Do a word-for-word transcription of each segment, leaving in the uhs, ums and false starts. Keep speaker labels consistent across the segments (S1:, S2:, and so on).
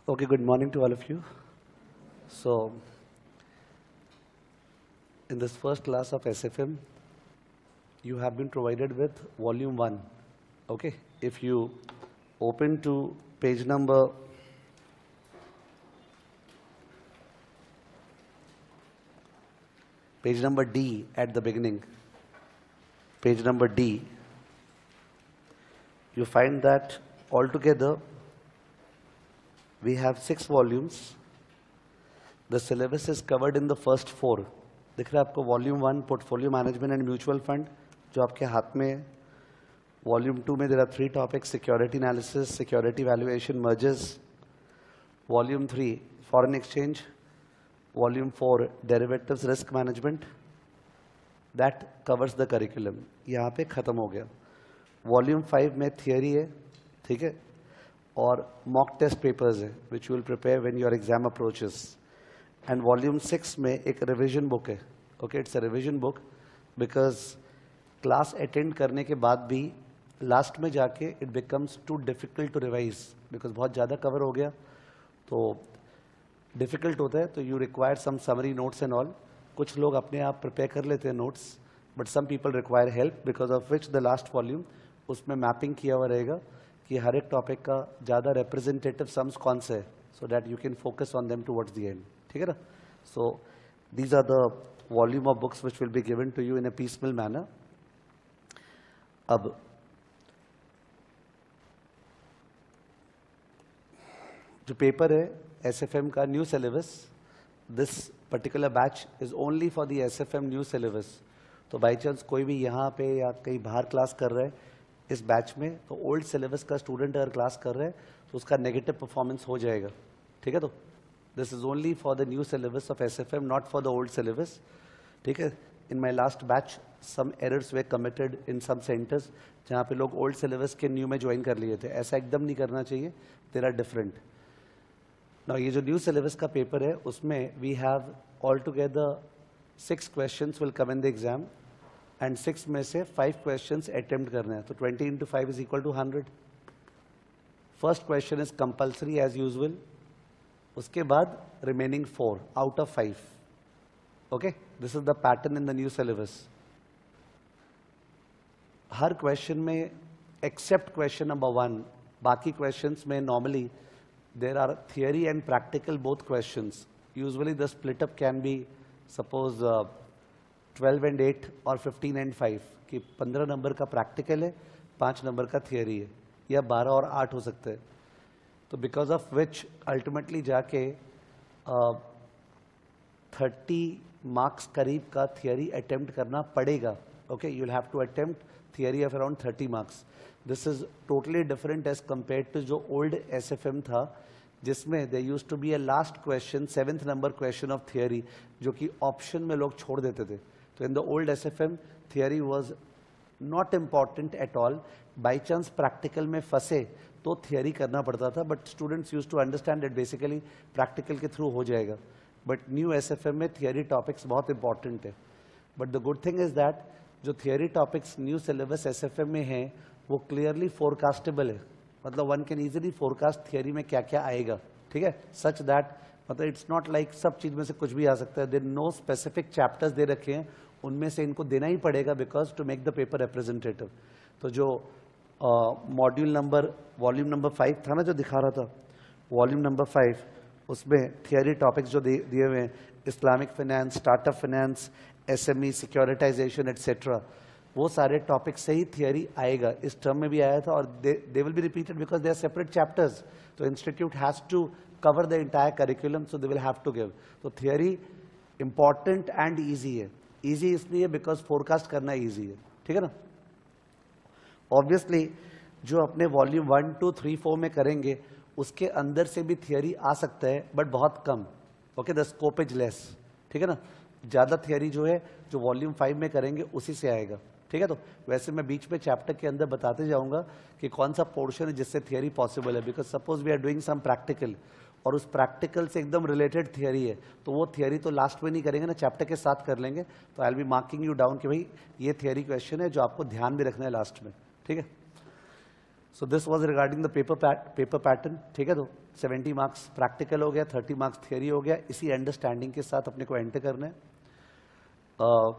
S1: Okay, good morning to all of you. So, in this first class of S F M, you have been provided with volume one. Okay, if you open to page number page number D at the beginning, page number D, you find that altogether we have six volumes. The syllabus is covered in the first four. दिख रहा है आपको volume one portfolio management and mutual fund जो आपके हाथ में है. Volume two में there are three topics: security analysis, security valuation, mergers. Volume three foreign exchange. Volume four derivatives risk management. That covers the curriculum. यहाँ पे खत्म हो गया. वॉल्यूम फाइव में थियरी है, ठीक है, और मॉक टेस्ट पेपर्स है which you will prepare when your exam approaches. And volume six में एक रिविजन बुक है. Okay, it's a revision book because class attend करने के बाद भी लास्ट में जाके it becomes too difficult to revise because बहुत ज़्यादा कवर हो गया तो डिफिकल्ट होता है. तो you require some summary notes and all. कुछ लोग अपने आप प्रिपेयर कर लेते हैं notes, but some people require help because of which the last volume उसमें मैपिंग किया हुआ रहेगा कि हर एक टॉपिक का ज़्यादा रिप्रेजेंटेटिव सम्स कौन से है, so that you can focus on them towards the end. ठीक है ना. So these are the volume of books which will be given to you in a peaceful manner. अब जो पेपर है एसएफएम का new syllabus, this particular batch is only for the SFM new syllabus. तो by chance कोई भी यहाँ पे या कहीं बाहर क्लास कर रहा है इस बैच में, तो ओल्ड सिलेबस का स्टूडेंट अगर क्लास कर रहे हैं तो उसका नेगेटिव परफॉर्मेंस हो जाएगा. ठीक है. तो this is only for the new syllabus of SFM, not for the old syllabus. ठीक है. In my last batch some errors we committed in some centres जहाँ पे लोग ओल्ड सिलेबस के न्यू में ज्वाइन कर लिए थे. ऐसा एकदम नहीं करना चाहिए. There are different. नाउ ये जो न्यू सिलेबस का पेपर है उसमें we have all together six questions will come in the exam and six में से फाइव क्वेश्चंस अटेम्प्ट करने हैं. तो twenty into five is equal to hundred. First question is compulsory as usual. उसके बाद remaining four out of five. Okay, this is the pattern in the new syllabus. हर question में except question number one, बाकी questions में normally there are theory and practical both questions. Usually the split up can be suppose twelve and eight और fifteen and five, कि पंद्रह number का practical है, पाँच नंबर का थियरी है, या बारह और आठ हो सकते हैं. तो बिकॉज ऑफ विच अल्टीमेटली जाके थर्टी मार्क्स करीब का थियरी अटेम्प्ट करना पड़ेगा. Okay, you will have to attempt theory of around thirty marks. This is totally different as compare to जो ओल्ड एसएफएम था जिसमें they use to be a last question, seventh number question of theory, जो कि option में लोग छोड़ देते थे. तो in the old SFM theory was not important at all. By chance practical में फंसे तो थियरी करना पड़ता था, but students use to understand that basically practical के थ्रू हो जाएगा. बट न्यू एसएफएम में थियरी टॉपिक्स बहुत इंपॉर्टेंट है. But the good thing is that जो theory topics new syllabus SFM में हैं वो क्लियरली फोरकास्टेबल है. मतलब one can easily forecast theory में क्या क्या आएगा. ठीक है. सच दैट मतलब इट्स नॉट लाइक सब चीज में से कुछ भी आ सकता है. देयर नो स्पेसिफिक चैप्टर्स दे रखे हैं, उनमें से इनको देना ही पड़ेगा because to make the paper representative. तो जो module number volume number five था ना जो दिखा रहा था, वॉल्यूम नंबर फाइव, उसमें थियरी टॉपिक्स जो दिए हुए हैं, Islamic finance, startup finance, SME, securitization etcetera, वो सारे टॉपिक से ही थियरी आएगा. इस टर्म में भी आया था और they will be repeated because they are separate chapters. तो institute has to cover the entire curriculum, so they will have to give. तो थियरी इंपॉर्टेंट एंड ईजी है. ईजी इसलिए बिकॉज फोरकास्ट करना ईजी है. ठीक है ना. ऑब्वियसली जो अपने volume one two three four में करेंगे उसके अंदर से भी थियरी आ सकता है, बट बहुत कम. Okay, the scope is less. ठीक है ना. ज़्यादा थियरी जो है जो वॉल्यूम फाइव में करेंगे उसी से आएगा. ठीक है. तो वैसे मैं बीच में चैप्टर के अंदर बताते जाऊंगा कि कौन सा पोर्शन है जिससे थियरी पॉसिबल है. Because suppose we are doing some practical और उस प्रैक्टिकल से एकदम रिलेटेड थियरी है, तो वो थियरी तो लास्ट में नहीं करेंगे ना, चैप्टर के साथ कर लेंगे. तो I will be marking you down कि भाई ये थियरी क्वेश्चन है जो आपको ध्यान भी रखना है लास्ट में. ठीक है. So this was regarding the paper paper pattern. ठीक है. तो सेवेंटी मार्क्स प्रैक्टिकल हो गया, थर्टी मार्क्स थियरी हो गया। इसी अंडरस्टैंडिंग के साथ अपने को एंटर करना है। uh,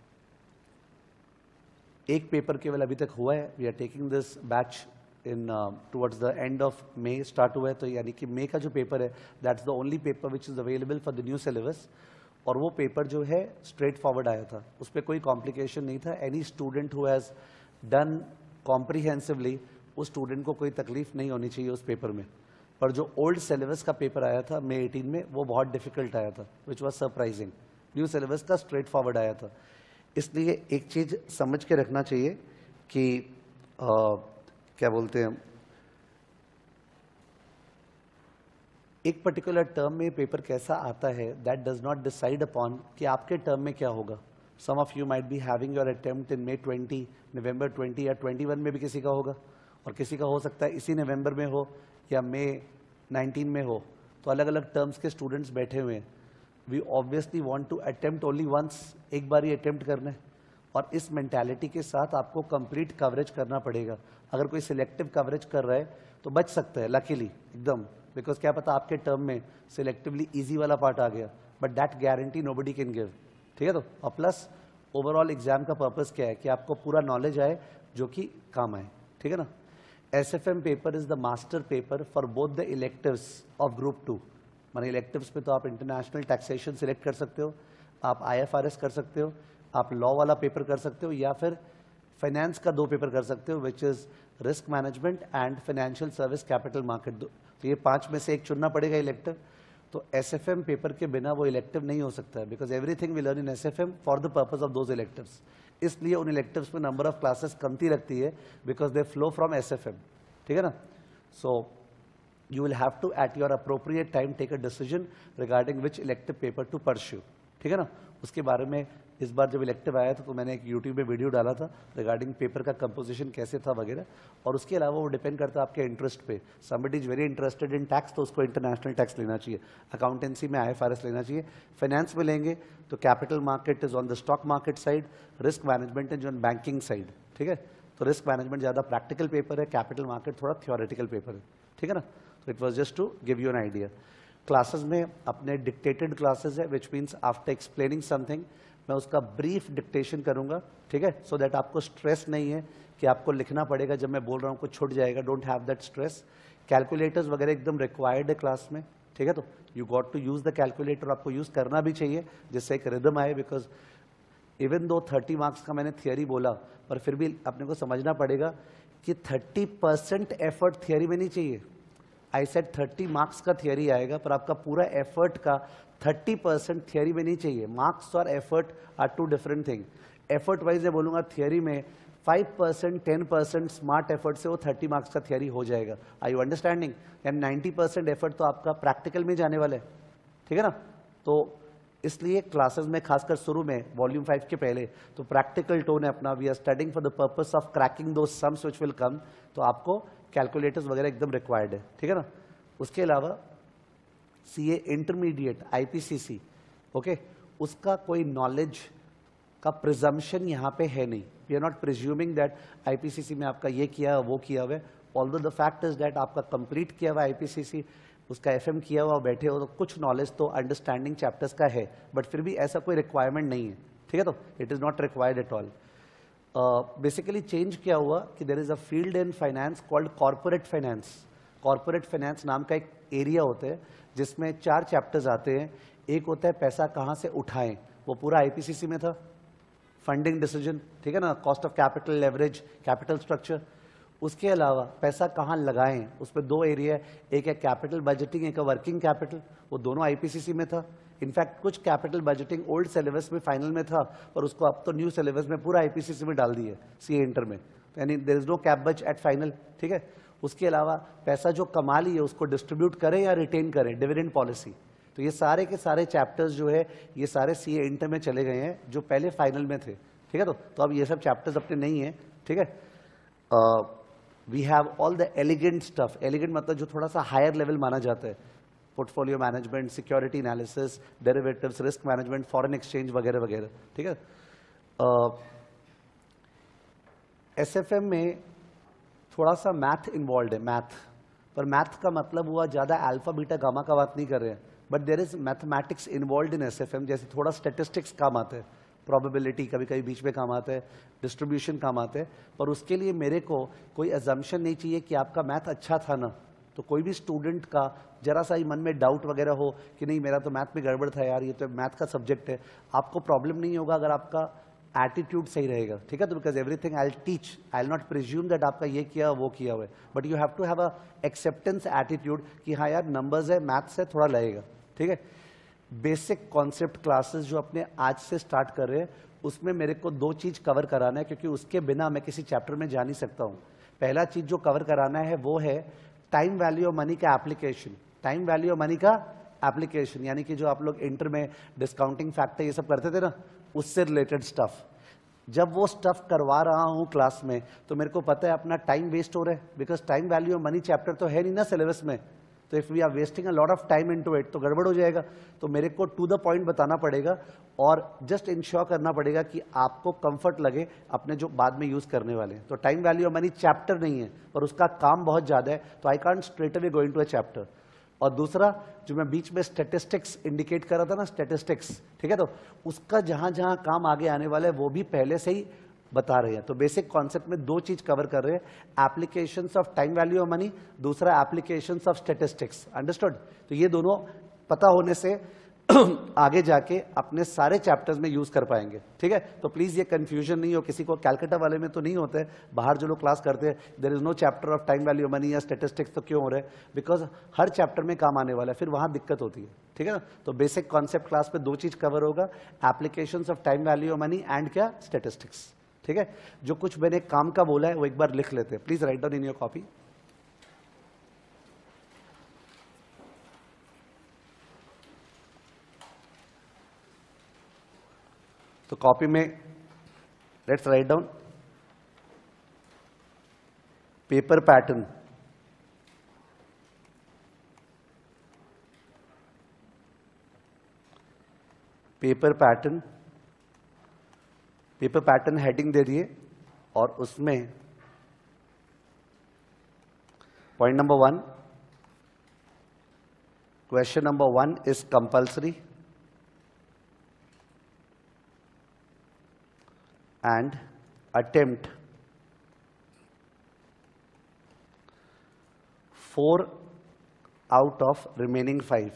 S1: एक पेपर केवल अभी तक हुआ है, we are taking this batch in towards the end of May start हुआ है, तो यानी कि मे का जो पेपर है that's the only paper which is available for the new syllabus. और वो पेपर जो है स्ट्रेट फॉरवर्ड आया था, उस पर कोई कॉम्प्लिकेशन नहीं था। Any student who has done comprehensively, उस स्टूडेंट को कोई तकलीफ नहीं होनी चाहिए उस पेपर में। पर जो ओल्ड सिलेबस का पेपर आया था मे एटीन में, वो बहुत डिफिकल्ट आया था, which was surprising. New syllabus का स्ट्रेट फॉरवर्ड आया था। इसलिए एक चीज़ समझ के रखना चाहिए कि आ, क्या बोलते हैं, एक पर्टिकुलर टर्म में पेपर कैसा आता है that does not decide upon कि आपके टर्म में क्या होगा। Some of you might be having your attempt in May twenty, November twenty या ट्वेंटी वन में भी किसी का होगा, और किसी का हो सकता है इसी नवंबर में हो या मे नाइनटीन में हो। तो अलग अलग टर्म्स के स्टूडेंट्स बैठे हुए हैं। We obviously want to attempt only once, एक बार ही अटेम्प्ट करना है, और इस मेंटालिटी के साथ आपको कंप्लीट कवरेज करना पड़ेगा। अगर कोई सिलेक्टिव कवरेज कर रहा है तो बच सकता है लकीली एकदम, बिकॉज क्या पता आपके टर्म में सिलेक्टिवली इजी वाला पार्ट आ गया, but that guarantee nobody can give. ठीक है, तो और प्लस ओवरऑल एग्जाम का पर्पस क्या है कि आपको पूरा नॉलेज आए जो कि काम आए। ठीक है ना। S F M paper is the master paper for both the electives of group two. माने इलेक्टिव्स में तो आप इंटरनेशनल टैक्सेशन सिलेक्ट कर सकते हो, आप आई एफ आर एस कर सकते हो, आप लॉ वाला पेपर कर सकते हो, या फिर फाइनेंस का दो पेपर कर सकते हो, which is risk management and financial service capital market. तो ये पांच में से एक चुनना पड़ेगा इलेक्टिव। तो एस एफ एम पेपर के बिना वो इलेक्टिव नहीं हो सकता है, because everything we learn in S F M for the purpose of those electives. इसलिए उन इलेक्टिव्स में नंबर ऑफ क्लासेस कमती रखती है, because they flow from S F M. ठीक है ना। सो you will have to at your appropriate time take a decision regarding which elective paper to pursue। ठीक है ना। उसके बारे में इस बार जब इलेक्टिव आया था तो मैंने एक यूट्यूब पे वीडियो डाला था रिगार्डिंग पेपर का कंपोजिशन कैसे था वगैरह। और उसके अलावा वो डिपेंड करता है आपके इंटरेस्ट पे। Somebody is very interested in tax तो उसको इंटरनेशनल टैक्स लेना चाहिए, अकाउंटेंसी में आई एफ आर एस लेना चाहिए, फाइनेंस में लेंगे तो capital market is on the stock market side, risk management is on banking side. ठीक है, तो रिस्क मैनेजमेंट ज़्यादा प्रैक्टिकल पेपर है, कैपिटल मार्केट थोड़ा थियोरेटिकल पेपर है। ठीक है ना। तो it was just to give you an idea. Classes में अपने डिक्टेटेड क्लासेस है, which means after explaining something मैं उसका ब्रीफ डिक्टेशन करूंगा। ठीक है, सो दैट आपको स्ट्रेस नहीं है कि आपको लिखना पड़ेगा, जब मैं बोल रहा हूँ कुछ छूट जाएगा। Don't have that stress. Calculators वगैरह एकदम रिक्वायर्ड है क्लास में। ठीक है, तो you got to use the calculator, आपको यूज करना भी चाहिए जिससे एक रिदम आए। बिकॉज इवन दो थर्टी मार्क्स का मैंने थियरी बोला, पर फिर भी अपने को समझना पड़ेगा कि थर्टी परसेंट एफर्ट थियरी में नहीं चाहिए। आई सेड थर्टी मार्क्स का थियरी आएगा, पर आपका पूरा एफर्ट का थर्टी परसेंट थियरी में नहीं चाहिए। मार्क्स और effort are two different thing. Effort wise मैं बोलूंगा थियरी में five percent ten percent smart effort से वो थर्टी मार्क्स का थियरी हो जाएगा। I you understanding. And ninety percent effort तो आपका प्रैक्टिकल में जाने वाला है। ठीक है ना। तो इसलिए क्लासेस में खासकर शुरू में वॉल्यूम फाइव के पहले तो प्रैक्टिकल टोन है अपना। We are studying for the purpose of cracking दो सम्स व्हिच विल कम। तो आपको कैलकुलेटर्स वगैरह एकदम रिक्वायर्ड है। ठीक है ना। उसके अलावा C A intermediate I P C C, okay, उसका कोई नॉलेज का प्रिजम्पशन यहाँ पे है नहीं। We are not presuming that I P C C में आपका ये किया वो किया हुआ है। Although the fact is that आपका कंप्लीट किया हुआ आई पी सी सी, उसका एफ एम किया हुआ बैठे हो, तो कुछ नॉलेज तो अंडरस्टैंडिंग चैप्टर्स का है, बट फिर भी ऐसा कोई रिक्वायरमेंट नहीं है। ठीक है, तो it is not required at all. Basically change क्या हुआ कि there is a field in finance called corporate finance. Corporate finance नाम का एक एरिया होता है जिसमें चार चैप्टर्स आते हैं। एक होता है पैसा कहाँ से उठाएं, वो पूरा आई पी सी सी में था। फंडिंग डिसीजन, ठीक है ना, cost of capital, leverage, capital structure. उसके अलावा पैसा कहाँ लगाएं, उसमें दो एरिया है, एक है कैपिटल बजटिंग, एक है वर्किंग कैपिटल। वो दोनों आई पी सी सी में था। इनफैक्ट कुछ कैपिटल बजटिंग ओल्ड सिलेबस में फाइनल में था, पर उसको अब तो न्यू सिलेबस में पूरा आई पी सी सी में डाल दिए सी ए इंटर में, यानी there is no cap budge at final. ठीक है, उसके अलावा पैसा जो कमा लिए उसको डिस्ट्रीब्यूट करें या रिटेन करें, डिविडेंड पॉलिसी। तो ये सारे के सारे चैप्टर्स जो है ये सारे सी ए इंटर में चले गए हैं जो पहले फाइनल में थे। ठीक है, तो, तो अब ये सब चैप्टर्स अपने नहीं है। ठीक है, we have all the elegant stuff. Elegant मतलब जो थोड़ा सा हायर लेवल माना जाता है, portfolio management, security analysis, derivatives, risk management, foreign exchange वगैरह वगैरह। ठीक है, एस एफ एम में थोड़ा सा मैथ इन्वॉल्व है। मैथ पर मैथ का मतलब हुआ ज़्यादा अल्फा बीटा गामा का बात नहीं कर रहे हैं, but there is mathematics involve in SFM, जैसे थोड़ा स्टेटिस्टिक्स काम आते हैं, प्रोबेबिलिटी कभी कभी बीच में काम आता है, डिस्ट्रीब्यूशन काम आते हैं, पर उसके लिए मेरे को कोई एजम्पशन नहीं चाहिए कि आपका मैथ अच्छा था ना। तो कोई भी स्टूडेंट का जरा सा ही मन में डाउट वगैरह हो कि नहीं मेरा तो मैथ में गड़बड़ था यार, ये तो मैथ का सब्जेक्ट है, आपको प्रॉब्लम नहीं होगा अगर आपका एटीट्यूड सही रहेगा, ठीक है। तो because everything I will teach, I will not presume that आपका ये किया वो किया हुआ है, but you have to have a acceptance attitude कि हाँ यार नंबर्स है, मैथ्स है, थोड़ा लगेगा, ठीक है। बेसिक कॉन्सेप्ट क्लासेस जो अपने आज से स्टार्ट कर रहे हैं उसमें मेरे को दो चीज कवर कराना है, क्योंकि उसके बिना मैं किसी चैप्टर में जा नहीं सकता हूँ। पहला चीज जो कवर कराना है वो है टाइम वैल्यू ऑफ मनी का application. Time value of money का एप्लीकेशन यानी कि जो आप लोग इंटर में डिस्काउंटिंग फैक्टर ये सब करते थे ना, उससे रिलेटेड स्टफ। जब वो स्टफ करवा रहा हूँ क्लास में तो मेरे को पता है अपना टाइम वेस्ट हो रहा है, because time value of money chapter तो है नहीं ना सिलेबस में। तो if we are wasting a lot of time into it तो गड़बड़ हो जाएगा। तो मेरे को टू द पॉइंट बताना पड़ेगा और जस्ट इंश्योर करना पड़ेगा कि आपको कंफर्ट लगे अपने जो बाद में यूज करने वाले हैं। तो time value of money chapter नहीं है पर उसका काम बहुत ज्यादा है, तो I can't straight away go into a chapter. और दूसरा जो मैं बीच में स्टैटिस्टिक्स इंडिकेट कर रहा था ना, स्टैटिस्टिक्स, ठीक है, तो उसका जहां जहां काम आगे आने वाला है वो भी पहले से ही बता रहे हैं। तो बेसिक कॉन्सेप्ट में दो चीज कवर कर रहे हैं, applications of time value of money, दूसरा एप्लीकेशंस ऑफ स्टैटिस्टिक्स। अंडरस्टूड? तो ये दोनों पता होने से आगे जाके अपने सारे चैप्टर्स में यूज कर पाएंगे, ठीक है। तो प्लीज ये कंफ्यूजन नहीं हो किसी को, कैलकाटा वाले में तो नहीं होते है, बाहर जो लोग क्लास करते हैं there is no chapter of time value of money या स्टैटिस्टिक्स, तो क्यों हो रहा है? बिकॉज हर चैप्टर में काम आने वाला है, फिर वहां दिक्कत होती है, ठीक है ना। तो बेसिक कॉन्सेप्ट क्लास में दो चीज कवर होगा, applications of time value of money and क्या, स्टैटिस्टिक्स, ठीक है। जो कुछ मैंने काम का बोला है वो एक बार लिख लेते हैं, please write down in your copy. तो कॉपी में let's write down paper pattern, paper pattern, paper pattern heading दे दिए और उसमें point number one, question number one is compulsory and attempt four out of remaining five,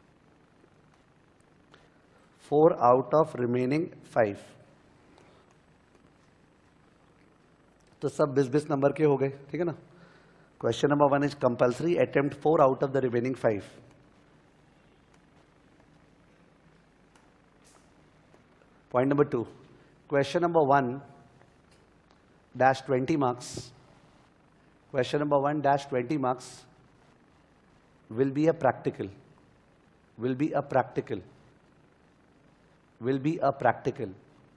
S1: four out of remaining five। तो सब बीस बीस number के हो गए, ठीक है ना। Question number one is compulsory, attempt four out of the remaining five. Point number two, question number one dash twenty marks, question number one dash twenty marks will be a practical, will be a practical, will be a practical।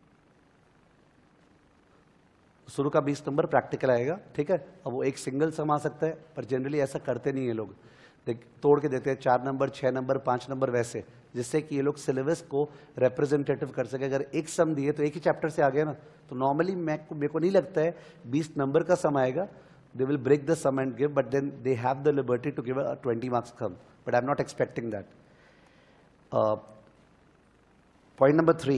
S1: शुरू का बीस number practical आएगा, ठीक है। अब वो एक single sum आ सकता है पर जनरली ऐसा करते नहीं है लोग, देख तोड़ के देते हैं चार नंबर, छह नंबर, पांच नंबर वैसे, जिससे कि ये लोग सिलेबस को रिप्रेजेंटेटिव कर सके। अगर एक सम दिए तो एक ही चैप्टर से आ गया ना, तो नॉर्मली मैं मेरे को नहीं लगता है बीस नंबर का सम आएगा, they will break the sum and give, but then they have the liberty to give a twenty marks sum, but I am not expecting that. Point number three,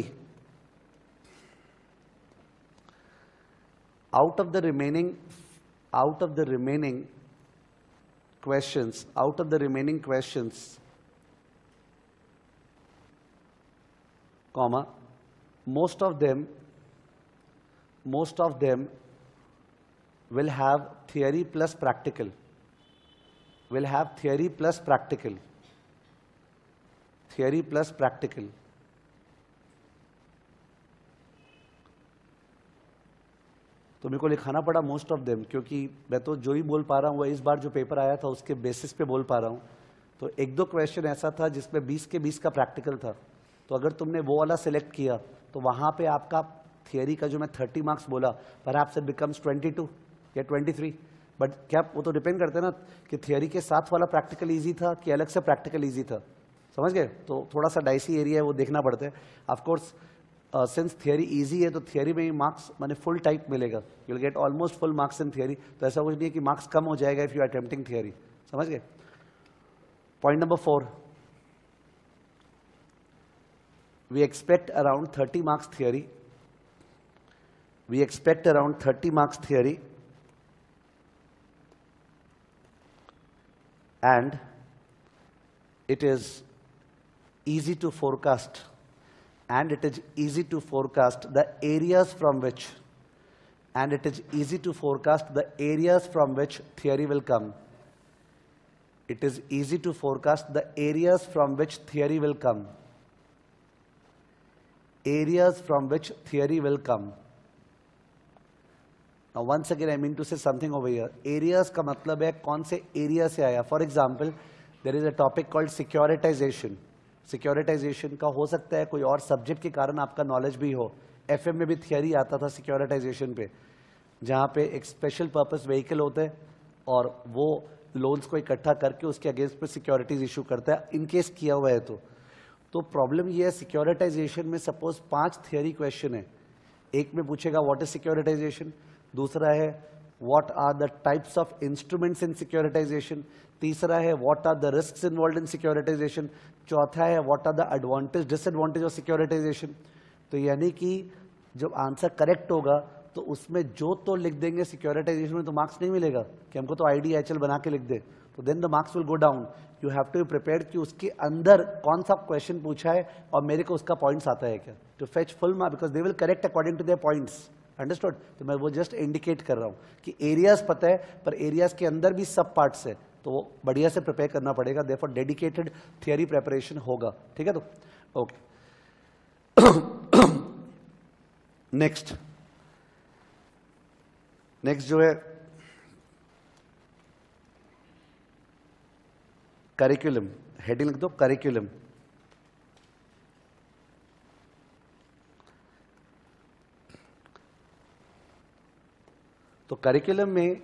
S1: out of the remaining out of the remaining questions out of the remaining questions comma most of them most of them will have theory plus practical, will have theory plus practical, theory plus practical। तो मेरे को लिखाना पड़ा most of them, क्योंकि मैं तो जो ही बोल पा रहा हूँ वो इस बार जो पेपर आया था उसके बेसिस पे बोल पा रहा हूँ। तो एक दो क्वेश्चन ऐसा था जिसमें बीस के बीस का प्रैक्टिकल था, तो अगर तुमने वो वाला सिलेक्ट किया तो वहाँ पे आपका थियरी का जो मैं थर्टी मार्क्स बोला perhaps it becomes twenty two या ट्वेंटी थ्री। बट क्या वो तो डिपेंड करते हैं ना कि थियरी के साथ वाला प्रैक्टिकल ईजी था कि अलग से प्रैक्टिकल ईजी था, समझ गए। तो थोड़ा सा डाइसी एरिया है, वो देखना पड़ता है। ऑफकोर्स सिंस थियरी इजी है तो थियरी में ही मार्क्स माने फुल टाइप मिलेगा, you will get almost full marks in theory. तो ऐसा कुछ नहीं है कि मार्क्स कम हो जाएगा if you are attempting theory, समझ गए? Point number four, we expect around thirty marks theory. We expect around thirty marks theory, and it is easy to forecast, and it is easy to forecast the areas from which, and it is easy to forecast the areas from which theory will come. It is easy to forecast the areas from which theory will come. Areas from which theory will come. Now once again I mean to say something over here. Areas का मतलब है कौन से area से आया. For example, there is a topic called securitization. Securitization का हो सकता है कोई और subject के कारण आपका knowledge भी हो. F M में भी theory आता था securitization पे, जहाँ पे एक special purpose vehicle होते हैं और वो loans को इकट्ठा करके उसके against पे securities issue करता है, in case किया हुआ है तो. तो प्रॉब्लम ये है सिक्योरिटाइजेशन में सपोज पांच थियरी क्वेश्चन है. एक में पूछेगा व्हाट इज सिक्योरिटाइजेशन, दूसरा है what are the types of instruments in securitization, तीसरा है what are the risks involved in securitization, चौथा है what are the advantage disadvantage of securitization. तो यानी कि जब आंसर करेक्ट होगा तो उसमें जो तो लिख देंगे सिक्योरिटाइजेशन में तो मार्क्स नहीं मिलेगा कि हमको तो आईडी एचएल बना के लिख दे, तो then the marks will go down. You have to be prepared कि उसके अंदर कौन सा क्वेश्चन पूछा है और मेरे को उसका पॉइंट्स आता है क्या, to fetch full mark, because they will correct according to their points. Understood? तो मैं वो जस्ट इंडिकेट कर रहा हूँ कि एरियाज पता है पर एरियाज के अंदर भी सब पार्ट्स है, तो वो बढ़िया से प्रिपेयर करना पड़ेगा. देयरफॉर डेडिकेटेड थियरी प्रिपरेशन होगा. ठीक है? तो ओके. नेक्स्ट नेक्स्ट जो है करिकुलम. हेडिंग लिख दो करिकुलम. तो करिकुलम में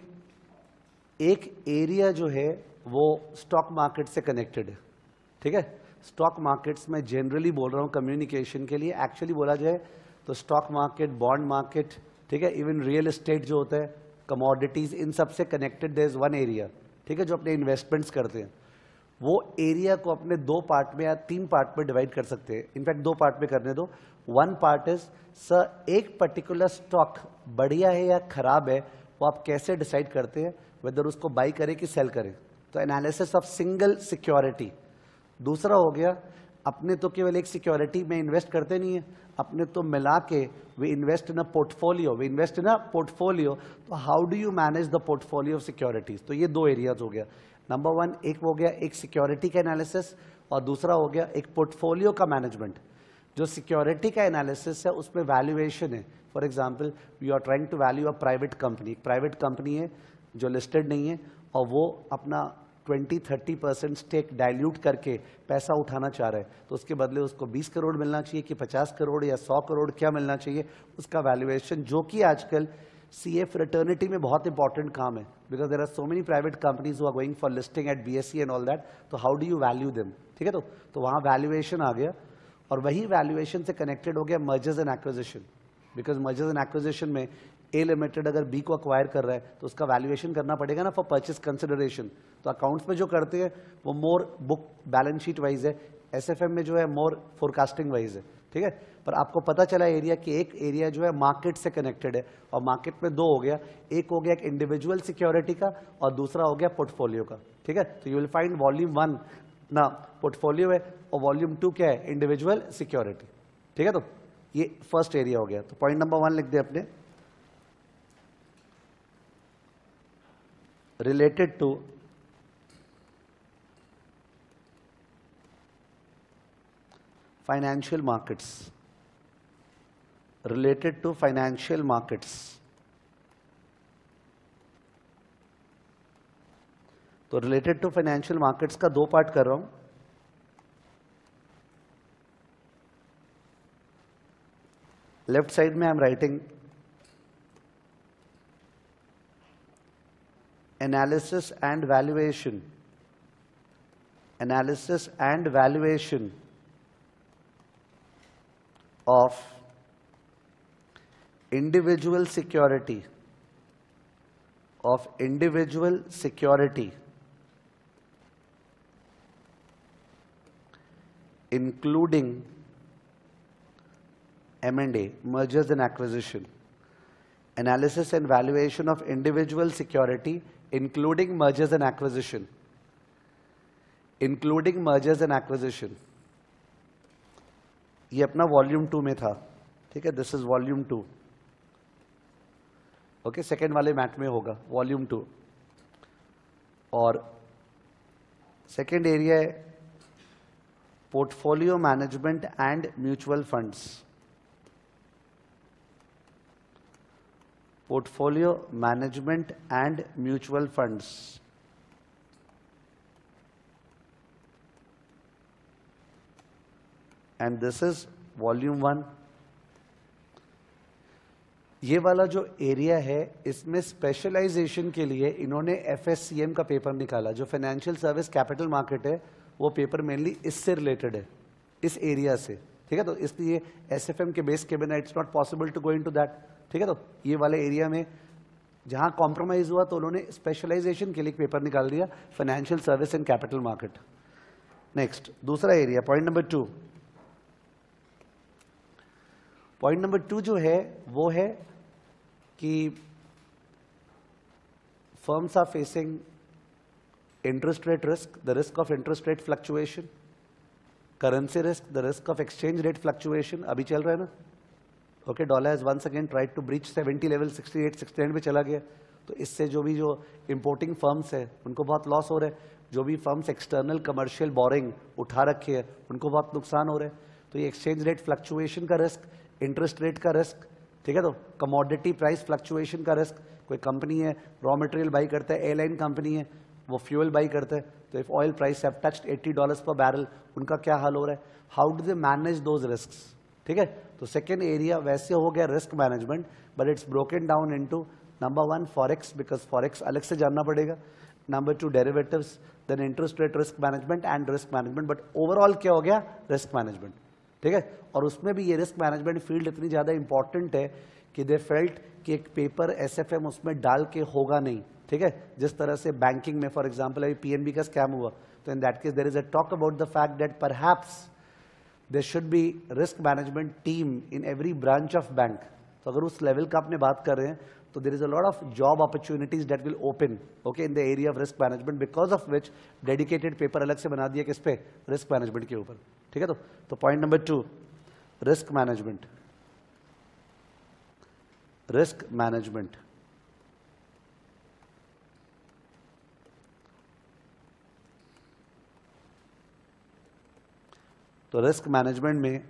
S1: एक एरिया जो है वो स्टॉक मार्केट से कनेक्टेड है. ठीक है? स्टॉक मार्केट्स में जनरली बोल रहा हूं कम्युनिकेशन के लिए, एक्चुअली बोला जाए तो स्टॉक मार्केट, बॉन्ड मार्केट, ठीक है, इवन रियल एस्टेट जो होता है, कमोडिटीज, इन सब से connected there is one area. ठीक है? जो अपने इन्वेस्टमेंट्स करते हैं वो एरिया को अपने दो पार्ट में या तीन पार्ट में डिवाइड कर सकते हैं. इनफैक्ट दो पार्ट में करने दो. वन पार्ट इज सर एक पर्टिकुलर स्टॉक बढ़िया है या खराब है वो आप कैसे डिसाइड करते हैं, वेदर उसको बाई करें कि सेल करें, तो एनालिसिस ऑफ सिंगल सिक्योरिटी. दूसरा हो गया अपने तो केवल एक सिक्योरिटी में इन्वेस्ट करते नहीं है, अपने तो मिला के we invest in a portfolio, we invest in a portfolio. तो how do you manage the portfolio of securities. तो ये दो एरियाज हो गया. नंबर वन एक हो गया एक सिक्योरिटी का एनालिसिस और दूसरा हो गया एक पोर्टफोलियो का मैनेजमेंट. जो सिक्योरिटी का एनालिसिस है उसमें वैल्यूएशन है. For example you are trying to value a private company. Private company है जो लिस्टेड नहीं है और वो अपना twenty thirty percent stake dilute करके पैसा उठाना चाह रहा है, तो उसके बदले उसको बीस करोड़ मिलना चाहिए कि पचास करोड़ या सौ करोड़, क्या मिलना चाहिए, उसका वैल्यूएशन, जो कि आजकल सीए फ्रेटर्निटी में बहुत इंपॉर्टेंट काम है, because there are so many private companies who are going for listing at BSE and all that. तो how do you value them. ठीक है? तो तो वहाँ वैल्यूएशन आ गया और वही वैल्यूएशन से कनेक्टेड हो गया mergers and acquisition. Because mergers and acquisition में ए लिमिटेड अगर बी को अक्वायर कर रहा है तो उसका वैल्यूएशन करना पड़ेगा ना फॉर परचेस कंसिडरेशन. तो अकाउंट्स में जो करते हैं वो more book balance sheet wise है, एसएफएम में जो है मोर फोरकास्टिंग वाइज है. ठीक है? पर आपको पता चला एरिया कि एक एरिया जो है मार्केट से कनेक्टेड है और मार्केट में दो हो गया. एक हो गया एक इंडिविजुअल सिक्योरिटी का और दूसरा हो गया पोर्टफोलियो का. ठीक है? तो you will find volume one ना पोर्टफोलियो है और वॉल्यूम टू क्या है, इंडिविजुअल सिक्योरिटी. ठीक है? तो ये फर्स्ट एरिया हो गया. तो पॉइंट नंबर वन लिख दे अपने, related to financial markets, related to financial markets. तो related to financial markets का दो पार्ट कर रहा हूं. लेफ्ट साइड में I am writing analysis and valuation, analysis and valuation of individual security, of individual security including M and A, mergers and acquisition, analysis and valuation of individual security, including mergers and acquisition, including mergers and acquisition. ये अपना volume two में था, ठीक है, this is volume two, okay, second वाले मैट में होगा वॉल्यूम टू. और सेकेंड एरिया है portfolio management and mutual funds. Portfolio management and mutual funds. And this is volume one. ये वाला जो एरिया है इसमें स्पेशलाइजेशन के लिए इन्होंने एफ एस सी एम का पेपर निकाला. जो फाइनेंशियल सर्विस कैपिटल मार्केट है वो पेपर मेनली इससे रिलेटेड है, इस एरिया से, ठीक है. तो इसलिए एस एफ एम के बेस के बिना it's not possible to go into that, ठीक है. तो ये वाले एरिया में जहां कॉम्प्रोमाइज हुआ तो उन्होंने स्पेशलाइजेशन के लिए पेपर निकाल दिया, financial service and capital market. Next दूसरा area, point number two. Point number two जो है वो है कि firms are facing interest rate risk, the risk of interest rate fluctuation, currency risk, the risk of exchange rate fluctuation. अभी चल रहा है ना, okay, dollar has once again tried to breach seventy level, sixty eight sixty nine पे चला गया. तो इससे जो भी जो इंपोर्टिंग फर्म्स है उनको बहुत लॉस हो रहा है. जो भी फर्म्स एक्सटर्नल कमर्शियल बोरिंग उठा रखे है उनको बहुत नुकसान हो रहा है. तो ये एक्सचेंज रेट फ्लक्चुएशन का रिस्क, इंटरेस्ट रेट का रिस्क, ठीक है. तो कमोडिटी प्राइस फ्लक्चुएशन का रिस्क, कोई कंपनी है रॉ मटेरियल बाई करता है, एयरलाइन कंपनी है वो फ्यूल बाई करता है, तो if oil price have touched eighty dollars per barrel, उनका क्या हाल हो रहा है, how do they manage those risks, ठीक है. तो सेकेंड एरिया वैसे हो गया risk management, but it's broken down into number one forex, because forex अलग से जानना पड़ेगा, number two derivatives, then interest rate risk management and risk management. But overall क्या हो गया, रिस्क मैनेजमेंट, ठीक है. और उसमें भी ये रिस्क मैनेजमेंट फील्ड इतनी ज्यादा इंपॉर्टेंट है कि दे फेल्ट कि एक पेपर एसएफएम उसमें डाल के होगा नहीं, ठीक है. जिस तरह से बैंकिंग में फॉर एग्जांपल अभी पीएनबी का स्कैम हुआ, तो in that case there is a talk about the fact that perhaps there should be risk management team in every branch of bank. तो अगर उस लेवल का आपने बात कर रहे हैं तो there is a lot of job opportunities that will open, okay, in the area of risk management, because of which dedicated paper अलग से बना दिया किस पे, risk management के ऊपर, ठीक है. तो तो point number two, risk management. risk management. तो रिस्क मैनेजमेंट में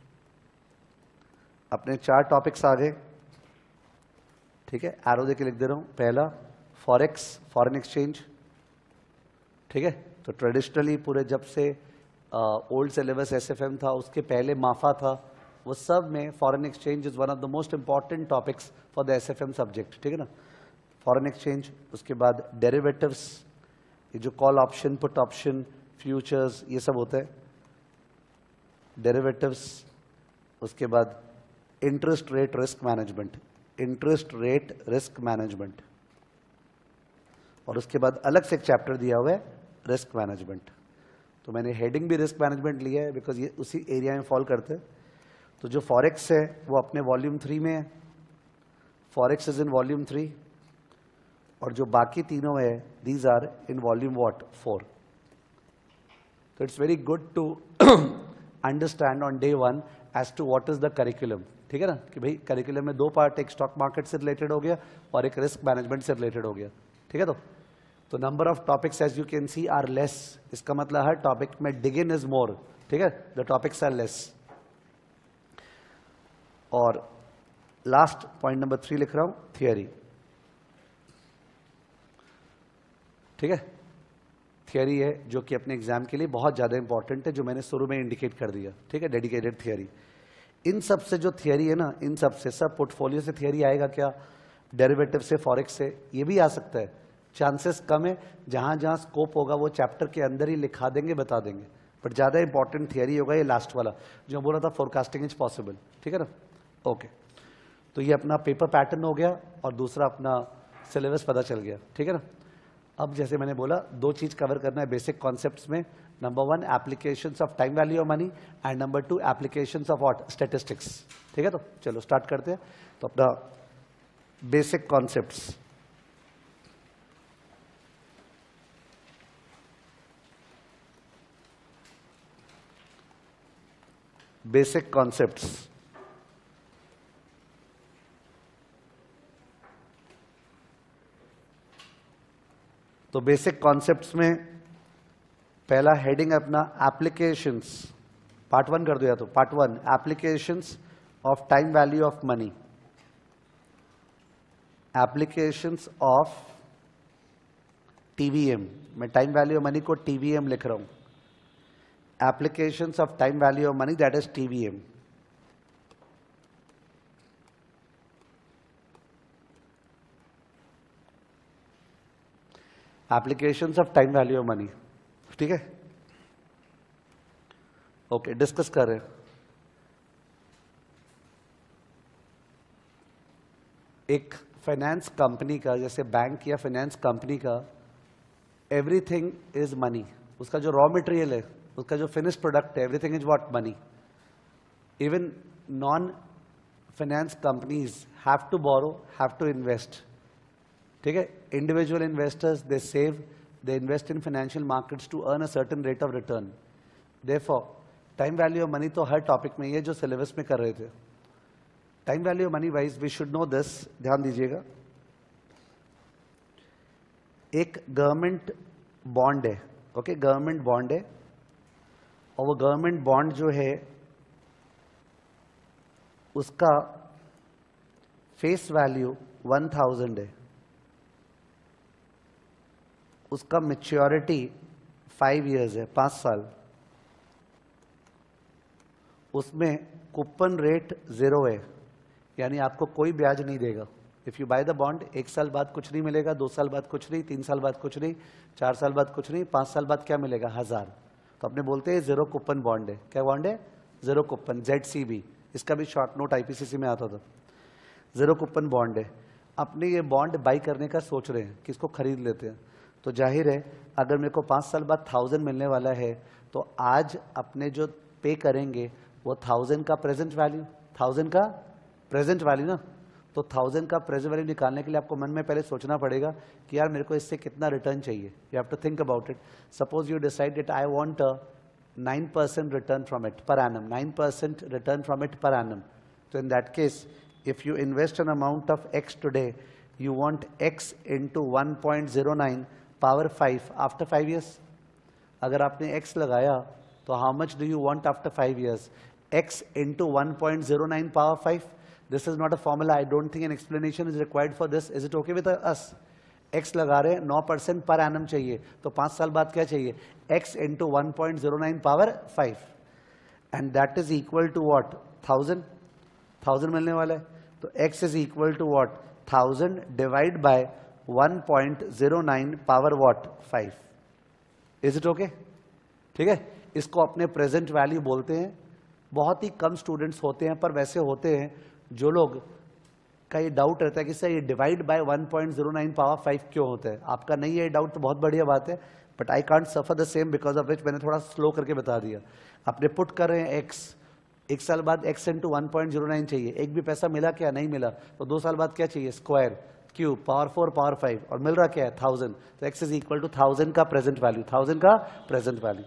S1: अपने चार टॉपिक्स आ गए, ठीक है. एरो देके लिख दे रहा हूं. पहला फॉरेक्स, फॉरेन एक्सचेंज, ठीक है. तो ट्रेडिशनली पूरे जब से ओल्ड सिलेबस एसएफएम था उसके पहले माफा था, वो सब में foreign exchange is one of the most important topics for the SFM subject, ठीक है ना. फॉरेन एक्सचेंज, उसके बाद डेरिवेटिव्स, ये जो call option, put option, futures, ये सब होता है, डेरिवेटिव्स. उसके बाद interest rate risk management, interest rate risk management. और उसके बाद अलग से एक चैप्टर दिया हुआ है रिस्क मैनेजमेंट. तो मैंने हेडिंग भी रिस्क मैनेजमेंट लिया है बिकॉज ये उसी एरिया में फॉल करते हैं. तो जो फॉरेक्स है वो अपने वॉल्यूम थ्री में है, forex is in volume three. और जो बाकी तीनों है these are in volume what, four. तो it's very good to understand on day one as to what is the curriculum, ठीक है ना. कि भाई करिकुलम में दो पार्ट, एक स्टॉक मार्केट से रिलेटेड हो गया और एक रिस्क मैनेजमेंट से रिलेटेड हो गया, ठीक है. तो तो number of topics as you can see are less. इसका मतलब हर टॉपिक में डिग इन इज मोर, ठीक है. The topics are less. और लास्ट पॉइंट नंबर थ्री लिख रहा हूं, थियरी, ठीक है. थियरी है जो कि अपने एग्जाम के लिए बहुत ज्यादा इंपॉर्टेंट है, जो मैंने शुरू में इंडिकेट कर दिया, ठीक है. Dedicated theory. इन सब से जो थियरी है ना, इन सब से, सब पोर्टफोलियो से थियरी आएगा क्या, डेरिवेटिव से, फॉरेक्स से, ये भी आ सकता है. चांसेस कम है, जहां जहां स्कोप होगा वो चैप्टर के अंदर ही लिखा देंगे, बता देंगे. बट ज्यादा इंपॉर्टेंट थियरी होगा ये लास्ट वाला जो बोला था, फोरकास्टिंग इज पॉसिबल, ठीक है ना. ओके, तो ये अपना पेपर पैटर्न हो गया और दूसरा अपना सिलेबस पता चल गया, ठीक है ना. अब जैसे मैंने बोला दो चीज कवर करना है बेसिक कॉन्सेप्ट्स में, number one applications of time value of money and number two applications of what statistics. ठीक है, तो चलो स्टार्ट करते हैं। तो अपना बेसिक कॉन्सेप्ट्स, बेसिक कॉन्सेप्ट्स तो बेसिक कॉन्सेप्ट्स में पहला हेडिंग अपना एप्लीकेशंस, पार्ट वन कर दो या तो part one applications of time value of money, applications of TVM, मैं टाइम वैल्यू ऑफ मनी को टीवीएम लिख रहा हूं, applications of time value of money that is TVM. Applications of time value of money, ठीक है, okay, discuss कर रहे हैं। एक फाइनेंस कंपनी का, जैसे बैंक या फाइनेंस कंपनी का, एवरीथिंग इज मनी, उसका जो रॉ मटेरियल है, उसका जो फिनिश प्रोडक्ट है, everything is what money. Even non finance companies have to borrow, have to invest, ठीक है, individual investors they save, they invest in financial markets to earn a certain rate of return. Therefore time value of money तो हर topic में ये जो syllabus में कर रहे थे, time value of money wise we should know this, ध्यान दीजिएगा। एक गवर्नमेंट बॉन्ड है, ओके, गवर्नमेंट बॉन्ड है, और वो गवर्नमेंट बॉन्ड जो है उसका फेस वैल्यू वन थाउजेंड है, उसका मैच्योरिटी फाइव इयर्स है, पांच साल, उसमें कूपन रेट जीरो है, यानी आपको कोई ब्याज नहीं देगा। If you buy the bond, एक साल बाद कुछ नहीं मिलेगा, दो साल बाद कुछ नहीं, तीन साल बाद कुछ नहीं, चार साल बाद कुछ नहीं, पांच साल बाद क्या मिलेगा, हजार। तो अपने बोलते हैं जीरो कूपन बॉन्ड है। क्या बॉन्ड है? Zero coupon, Z C B, इसका भी शॉर्ट नोट आईपीसीसी में आता था। जीरो कूपन बॉन्ड है। अपने ये बॉन्ड बाई करने का सोच रहे हैं, किसको खरीद लेते हैं, तो जाहिर है अगर मेरे को पाँच साल बाद थाउजेंड मिलने वाला है, तो आज अपने जो पे करेंगे वो थाउजेंड का प्रेजेंट वैल्यू, थाउजेंड का प्रेजेंट वैल्यू ना, तो थाउजेंड का प्रेजेंट वैल्यू निकालने के लिए आपको मन में पहले सोचना पड़ेगा कि यार मेरे को इससे कितना रिटर्न चाहिए। You have to think about it. Suppose you decide it I want a nine percent return from it per annum, nine percent return from it per annum. तो in that case if you invest an amount of X today, you want X into one point zero nine power five after five years. अगर आपने X लगाया तो how much do you want after five years? X into one point zero nine power five. This is not a formula. I don't think an explanation is required for this. Is it okay with us? X लगा रहे हैं, नौ percent per annum चाहिए, तो पांच साल बाद क्या चाहिए? X into one point zero nine power five, and that is equal to what? Thousand, thousand मिलने वाला है, तो X is equal to what? Thousand divide by one point zero nine power what? Five. Is it okay? ठीक है, इसको अपने present value बोलते हैं। बहुत ही कम स्टूडेंट्स होते हैं, पर वैसे होते हैं जो लोग का ये डाउट रहता है कि सर ये divide by one point zero nine power five क्यों होता है। आपका नहीं है डाउट तो बहुत बढ़िया बात है, but I can't suffer the same because of which मैंने थोड़ा स्लो करके बता दिया। आपने पुट कर रहे हैं एक्स, एक साल बाद X into one point zero nine चाहिए, एक भी पैसा मिला क्या? नहीं मिला, तो दो साल बाद क्या चाहिए? Square, cube, power four, power five, और मिल रहा क्या है? थाउजेंड। तो X is equal to thousand का प्रेजेंट वैल्यू, थाउजेंड का प्रेजेंट वैल्यू।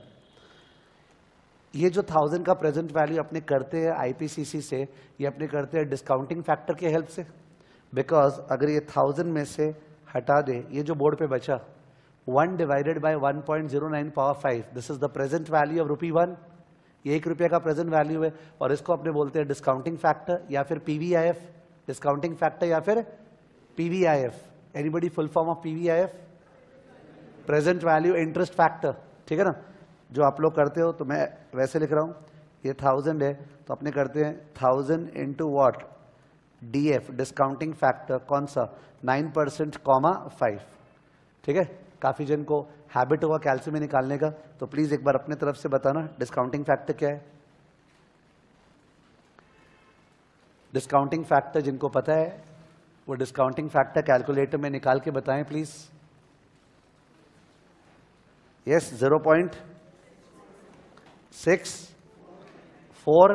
S1: ये जो थाउजेंड का प्रेजेंट वैल्यू अपने करते हैं आईपीसीसी से, ये अपने करते हैं डिस्काउंटिंग फैक्टर के हेल्प से। बिकॉज अगर ये थाउजेंड में से हटा दे, ये जो बोर्ड पे बचा one divided by one point zero nine power five, this is the present value of rupee one. ये एक रुपये का प्रेजेंट वैल्यू है, और इसको अपने बोलते हैं डिस्काउंटिंग फैक्टर या फिर पीवीआईएफ। डिस्काउंटिंग फैक्टर या फिर PVIF. Anybody full form of PVIF? Present value interest factor, ठीक है ना, जो आप लोग करते हो। तो मैं वैसे लिख रहा हूं, ये थाउजेंड है तो अपने करते हैं thousand into what? DF, discounting factor, कौन सा? Nine percent comma five. ठीक है, काफी जन को हैबिट होगा कैलसी में निकालने का, तो प्लीज एक बार अपने तरफ से बताना डिस्काउंटिंग फैक्टर क्या है। डिस्काउंटिंग फैक्टर जिनको पता है वो डिस्काउंटिंग फैक्टर कैलकुलेटर में निकाल के बताएं please. Yes, zero point six four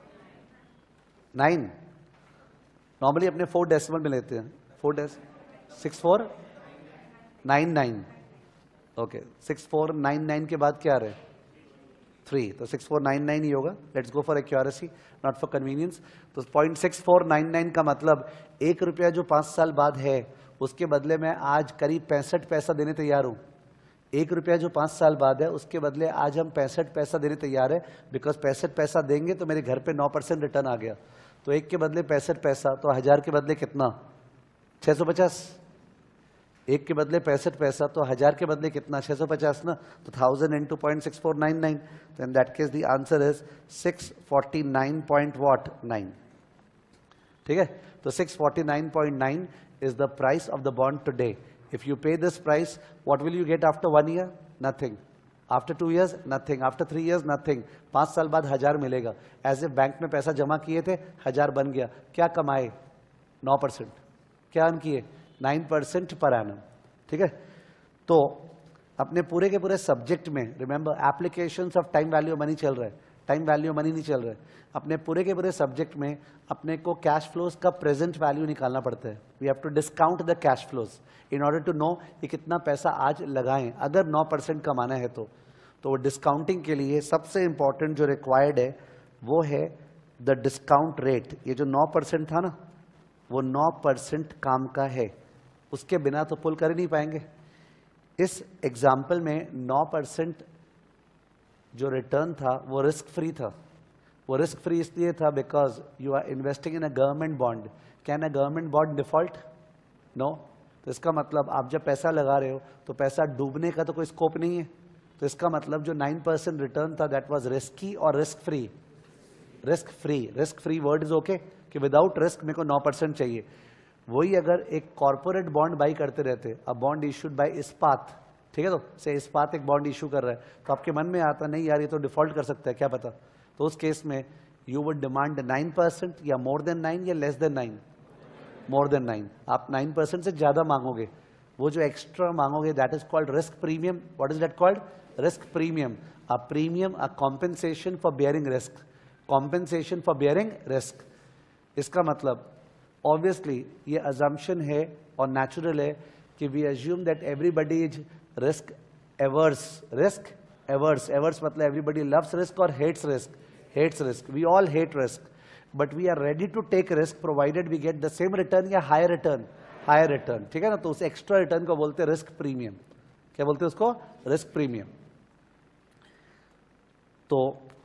S1: nine. Normally अपने फोर डेसिमल में लेते हैं, फोर डेस six four nine nine. Okay, six four nine nine के बाद क्या आ रहा है? थ्री, तो सिक्स फोर नाइन नाइन ही होगा। Let's go for accuracy, not for convenience. तो point six four nine nine का मतलब एक रुपया जो पाँच साल बाद है उसके बदले में आज करीब पैंसठ पैसा देने तैयार हूँ। एक रुपया जो पाँच साल बाद है उसके बदले आज हम पैंसठ पैसा देने तैयार है, बिकॉज पैंसठ पैसा देंगे तो मेरे घर पे नौ परसेंट रिटर्न आ गया। तो एक के बदले पैंसठ पैसा, तो हजार के बदले कितना? छः सौ पचास। एक के बदले पैंसठ पैसा, तो हजार के बदले कितना? छः सौ पचास ना। तो thousand into point six four nine nine, तो in that case the answer is six forty nine point what nine. ठीक है, तो six forty nine point nine is the price of the bond today. If you pay this price, what will you get after one year? Nothing. After two years, nothing. After three years, nothing. पाँच साल बाद हजार मिलेगा। As if bank में पैसा जमा किए थे, हजार बन गया। क्या कमाए? नौ परसेंट। क्या अर्न किए? Nine percent per annum. ठीक है, तो अपने पूरे के पूरे सब्जेक्ट में remember applications of time value money चल रहा है, टाइम वैल्यू मनी नहीं चल रहा है। अपने पूरे के पूरे सब्जेक्ट में अपने को कैश फ्लोज का प्रेजेंट वैल्यू निकालना पड़ता है। We have to discount the cash flows in order to know कि कितना पैसा आज लगाएं अगर नौ परसेंट कमाना है तो। तो वो डिस्काउंटिंग के लिए सबसे इंपॉर्टेंट जो रिक्वायर्ड है वो है द डिस्काउंट रेट। ये जो नौ परसेंट था ना, वो नौ परसेंट काम का है, उसके बिना तो पुल कर ही नहीं पाएंगे। इस एग्जाम्पल में नौ परसेंट जो रिटर्न था वो रिस्क फ्री था। वो रिस्क फ्री इसलिए था because you are investing in a government bond. Can a government bond default? No. तो इसका मतलब आप जब पैसा लगा रहे हो तो पैसा डूबने का तो कोई स्कोप नहीं है। तो इसका मतलब जो नाइन परसेंट रिटर्न था दैट वाज रिस्की और risk free. Risk free, risk free word is okay कि विदाउट रिस्क मेरे को नौ परसेंट चाहिए। वही अगर एक कॉर्पोरेट बॉन्ड बाई करते रहते, अ बॉन्ड इशूड बाय इस्पात, ठीक है, तो से इस्पात एक बॉन्ड इशू कर रहा है, तो आपके मन में आता नहीं यार ये तो डिफॉल्ट कर सकता है, क्या पता। तो उस केस में you would demand nine percent या मोर देन नाइन या less than nine? More than nine. आप नाइन परसेंट से ज्यादा मांगोगे, वो जो एक्स्ट्रा मांगोगे that is called risk premium. What is that called? Risk premium. A premium, a compensation for bearing risk. Compensation for bearing risk. इसका मतलब obviously ये अजम्पशन है और नेचुरल है कि we assume that everybody is risk averse. Risk averse, averse मतलब everybody loves risk और hates risk. Hates risk, we all hate risk, but we are ready to take risk provided we get the same return या higher return. Higher return, ठीक है ना। तो उस extra return को बोलते हैं रिस्क प्रीमियम। क्या बोलते हैं उसको? Risk premium. तो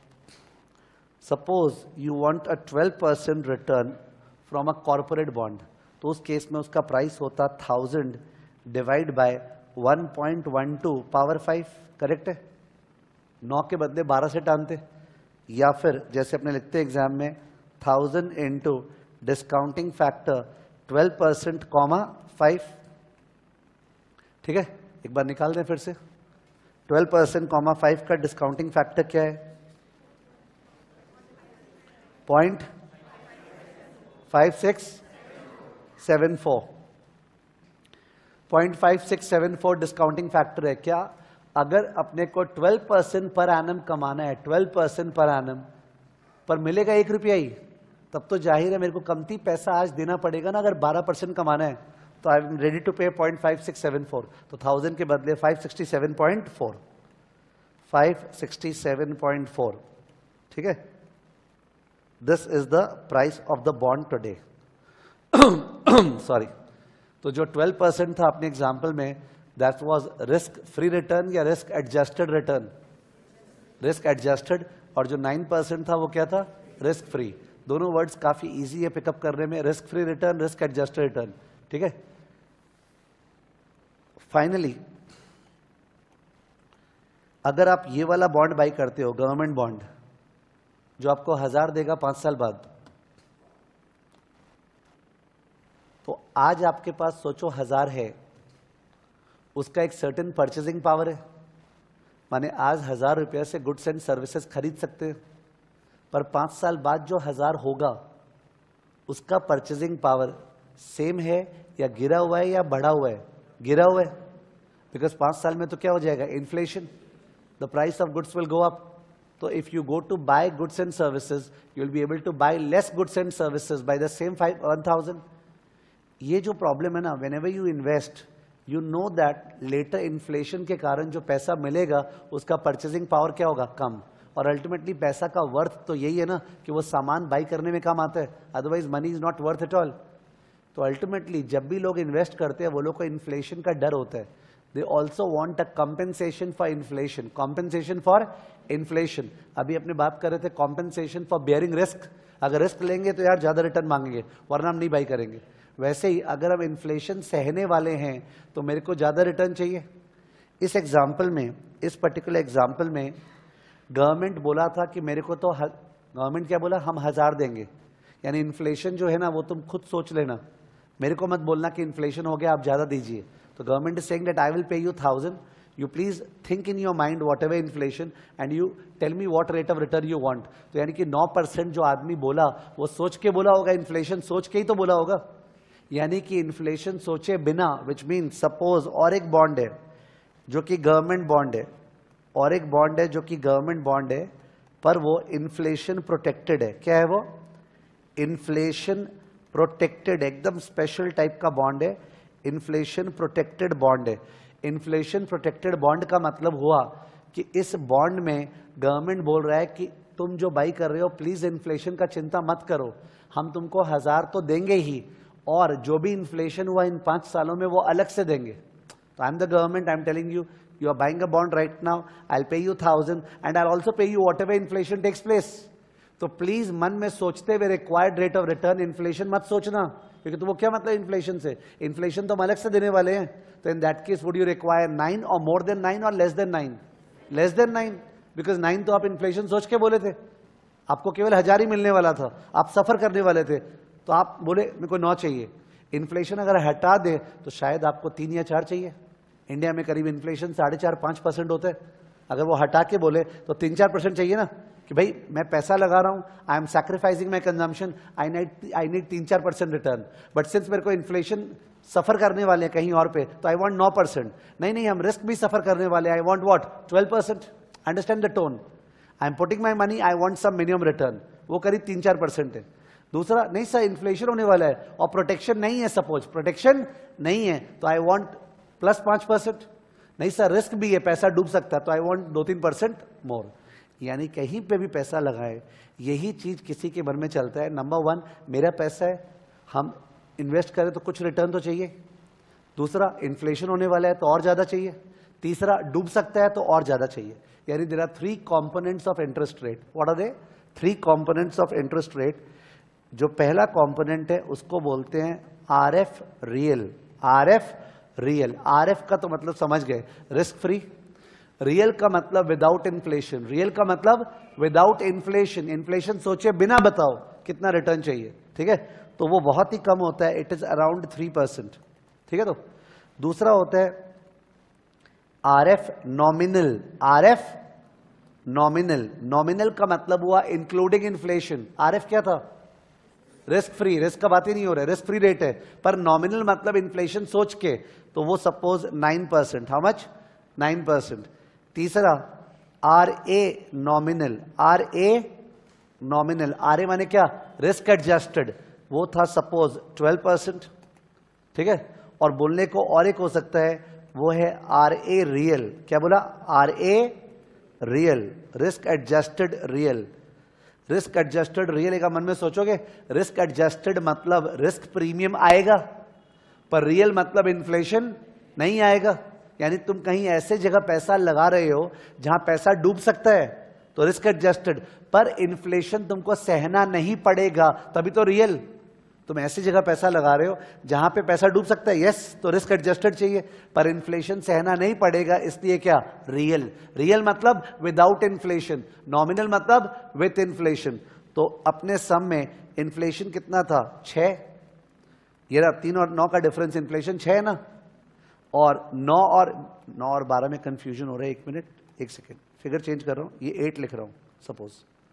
S1: suppose you want a twelve percent return from a corporate bond, तो उस केस में उसका प्राइस होता thousand divide by one point one two power five. Correct है? नौ के बदले बारह से टानते, या फिर जैसे अपने लिखते एग्जाम में thousand into discounting factor twelve percent comma five. ठीक है, एक बार निकाल दें फिर से। ट्वेल्व परसेंट कॉमा फाइव का डिस्काउंटिंग फैक्टर क्या है? Point five six seven four. Point five six seven four discounting factor है। क्या अगर अपने को ट्वेल्व परसेंट पर एनम कमाना है, ट्वेल्व परसेंट पर एनम, पर मिलेगा एक रुपया ही, तब तो जाहिर है मेरे को कमती पैसा आज देना पड़ेगा ना। अगर बारह परसेंट कमाना है तो I am ready to pay point five six seven four. तो थाउजेंड के बदले five sixty seven point four, five sixty seven point four. ठीक है, this is the price of the bond today. Sorry, तो जो ट्वेल्व परसेंट था अपने example में that was risk free return या risk adjusted return? Risk adjusted. और जो नाइन परसेंट था वो क्या था? Risk free. दोनों वर्ड्स काफी इजी है पिकअप करने में, risk free return, risk adjusted return. ठीक है, फाइनली अगर आप ये वाला बॉन्ड बाई करते हो, गवर्नमेंट बॉन्ड, जो आपको हजार देगा पांच साल बाद, तो आज आपके पास सोचो हजार है, उसका एक सर्टेन परचेजिंग पावर है, माने आज हजार रुपये से गुड्स एंड सर्विसेज खरीद सकते हैं, पर पांच साल बाद जो हजार होगा उसका परचेजिंग पावर सेम है या गिरा हुआ है या बढ़ा हुआ है? गिरा हुआ है। बिकॉज पांच साल में तो क्या हो जाएगा, inflation, the price of goods will go up. तो if you go to buy goods and services you will be able to buy less goods and services by the same five one thousand. ये जो problem है ना, whenever you invest you know that later inflation के कारण जो पैसा मिलेगा उसका परचेसिंग पावर क्या होगा, कम. और अल्टीमेटली पैसा का वर्थ तो यही है ना कि वो सामान बाई करने में काम आता है, otherwise money is not worth at all. तो अल्टीमेटली जब भी लोग इन्वेस्ट करते हैं वो लोग को इन्फ्लेशन का डर होता है. They also want a compensation for inflation, compensation for inflation. अभी अपने बात कर रहे थे कॉम्पेंसेशन फॉर बियरिंग रिस्क. अगर रिस्क लेंगे तो यार ज्यादा रिटर्न मांगेंगे वरना हम नहीं बाई करेंगे. वैसे ही अगर हम इन्फ्लेशन सहने वाले हैं तो मेरे को ज्यादा रिटर्न चाहिए. इस एग्जाम्पल में, इस पर्टिकुलर एग्जाम्पल में गवर्नमेंट बोला था कि मेरे को तो, गवर्नमेंट क्या बोला, हम हजार देंगे. यानी इन्फ्लेशन जो है ना वो तुम खुद सोच लेना, मेरे को मत बोलना कि इन्फ्लेशन हो गया आप ज्यादा दीजिए. तो government is saying that I will pay you thousand, you please think in your mind whatever inflation and you tell me what rate of return you want. तो यानी कि नौ परसेंट जो आदमी बोला वो सोच के बोला होगा, इन्फ्लेशन सोच के ही तो बोला होगा. यानी कि इन्फ्लेशन सोचे बिना, विच मीन सपोज और एक बॉन्ड है जो कि गवर्नमेंट बॉन्ड है, और एक बॉन्ड है जो कि गवर्नमेंट बॉन्ड है पर वो इन्फ्लेशन प्रोटेक्टेड है. क्या है वो, इन्फ्लेशन प्रोटेक्टेड, एकदम स्पेशल टाइप का बॉन्ड है, इन्फ्लेशन प्रोटेक्टेड बॉन्ड है. इन्फ्लेशन प्रोटेक्टेड बॉन्ड का मतलब हुआ कि इस बॉन्ड में गवर्नमेंट बोल रहा है कि तुम जो बाई कर रहे हो प्लीज इन्फ्लेशन का चिंता मत करो, हम तुमको हजार तो देंगे ही और जो भी इन्फ्लेशन हुआ इन पांच सालों में वो अलग से देंगे. तो I am the government, I am telling you, you are buying a bond right now, I'll pay you thousand and I'll also pay you whatever inflation takes place. तो प्लीज मन में सोचते हुए required rate of return inflation मत सोचना, क्योंकि तो वो क्या मतलब इन्फ्लेशन से, इन्फ्लेशन तो हम अलग से देने वाले हैं. तो in that case would you require nine और मोर देन नाइन और less than nine, less than nine, because nine तो आप इन्फ्लेशन सोच के बोले थे, आपको केवल हजार ही मिलने वाला था, आप सफर करने वाले थे, तो आप बोले मेरे को नौ चाहिए. इन्फ्लेशन अगर हटा दे तो शायद आपको तीन या चार चाहिए. इंडिया में करीब इन्फ्लेशन साढ़े चार पांच परसेंट होता है, अगर वो हटा के बोले तो तीन चार परसेंट चाहिए ना, कि भाई मैं पैसा लगा रहा हूं, I am sacrificing my consumption, I need I need तीन चार परसेंट रिटर्न. बट सिंस मेरे को इन्फ्लेशन सफर करने वाले हैं कहीं और पे, तो आई वांट नौ परसेंट. नहीं नहीं, हम रिस्क भी सफर करने वाले, I want what, twelve percent. Understand the tone, I am putting my money, I want some minimum return, वो करीब तीन चार परसेंट है. दूसरा, नहीं सर इन्फ्लेशन होने वाला है और प्रोटेक्शन नहीं है, सपोज प्रोटेक्शन नहीं है तो आई वांट प्लस पांच परसेंट. नहीं सर रिस्क भी है, पैसा डूब सकता है, तो आई वांट दो तीन परसेंट मोर. यानी कहीं पे भी पैसा लगाए यही चीज किसी के मन में चलता है. नंबर वन, मेरा पैसा है, हम इन्वेस्ट करें तो कुछ रिटर्न तो चाहिए. दूसरा, इन्फ्लेशन होने वाला है तो और ज्यादा चाहिए. तीसरा, डूब सकता है तो और ज्यादा चाहिए. यानी there are three components of interest rate. What are they? Three components of interest rate. जो पहला कॉम्पोनेंट है उसको बोलते हैं R F real. R F real, R F का तो मतलब समझ गए, रिस्क फ्री. रियल का मतलब विदाउट इन्फ्लेशन. रियल का मतलब विदाउट इन्फ्लेशन. इन्फ्लेशन सोचे बिना बताओ कितना रिटर्न चाहिए, ठीक है, तो वो बहुत ही कम होता है, it is around three percent, ठीक है. तो दूसरा होता है R F nominal. R F nominal, nominal का मतलब हुआ इंक्लूडिंग इन्फ्लेशन. आर एफ क्या था? Risk free. रिस्क का बात ही नहीं हो रहा है, रिस्क फ्री रेट है, पर नॉमिनल मतलब इन्फ्लेशन सोच के, तो वो suppose nine percent. How much? Nine percent. तीसरा R A nominal. R A nominal, R A माने क्या? Risk adjusted. वो था सपोज ट्वेल्व परसेंट, ठीक है. और बोलने को और एक हो सकता है, वो है आर ए रियल. क्या बोला? R A real, risk adjusted real. Risk adjusted real का मन में सोचोगे, रिस्क एडजस्टेड मतलब रिस्क प्रीमियम आएगा, पर रियल मतलब इन्फ्लेशन नहीं आएगा. यानी तुम कहीं ऐसे जगह पैसा लगा रहे हो जहां पैसा डूब सकता है, तो रिस्क एडजस्टेड, पर इन्फ्लेशन तुमको सहना नहीं पड़ेगा, तभी तो रियल. तुम ऐसी जगह पैसा लगा रहे हो जहां पे पैसा डूब सकता है, यस, तो रिस्क एडजस्टेड चाहिए, पर इन्फ्लेशन सहना नहीं पड़ेगा, इसलिए क्या? रियल. रियल मतलब विदाउट इन्फ्लेशन, नॉमिनल मतलब विथ इन्फ्लेशन. तो अपने सम में इन्फ्लेशन कितना था? छह. ये रहा तीन और नौ का डिफरेंस, इन्फ्लेशन छह है ना, और नौ और नौ और बारह में कंफ्यूजन हो रहा है. एक मिनट, एक सेकेंड, फिगर चेंज कर रहा हूं, ये एट लिख रहा हूं सपोज,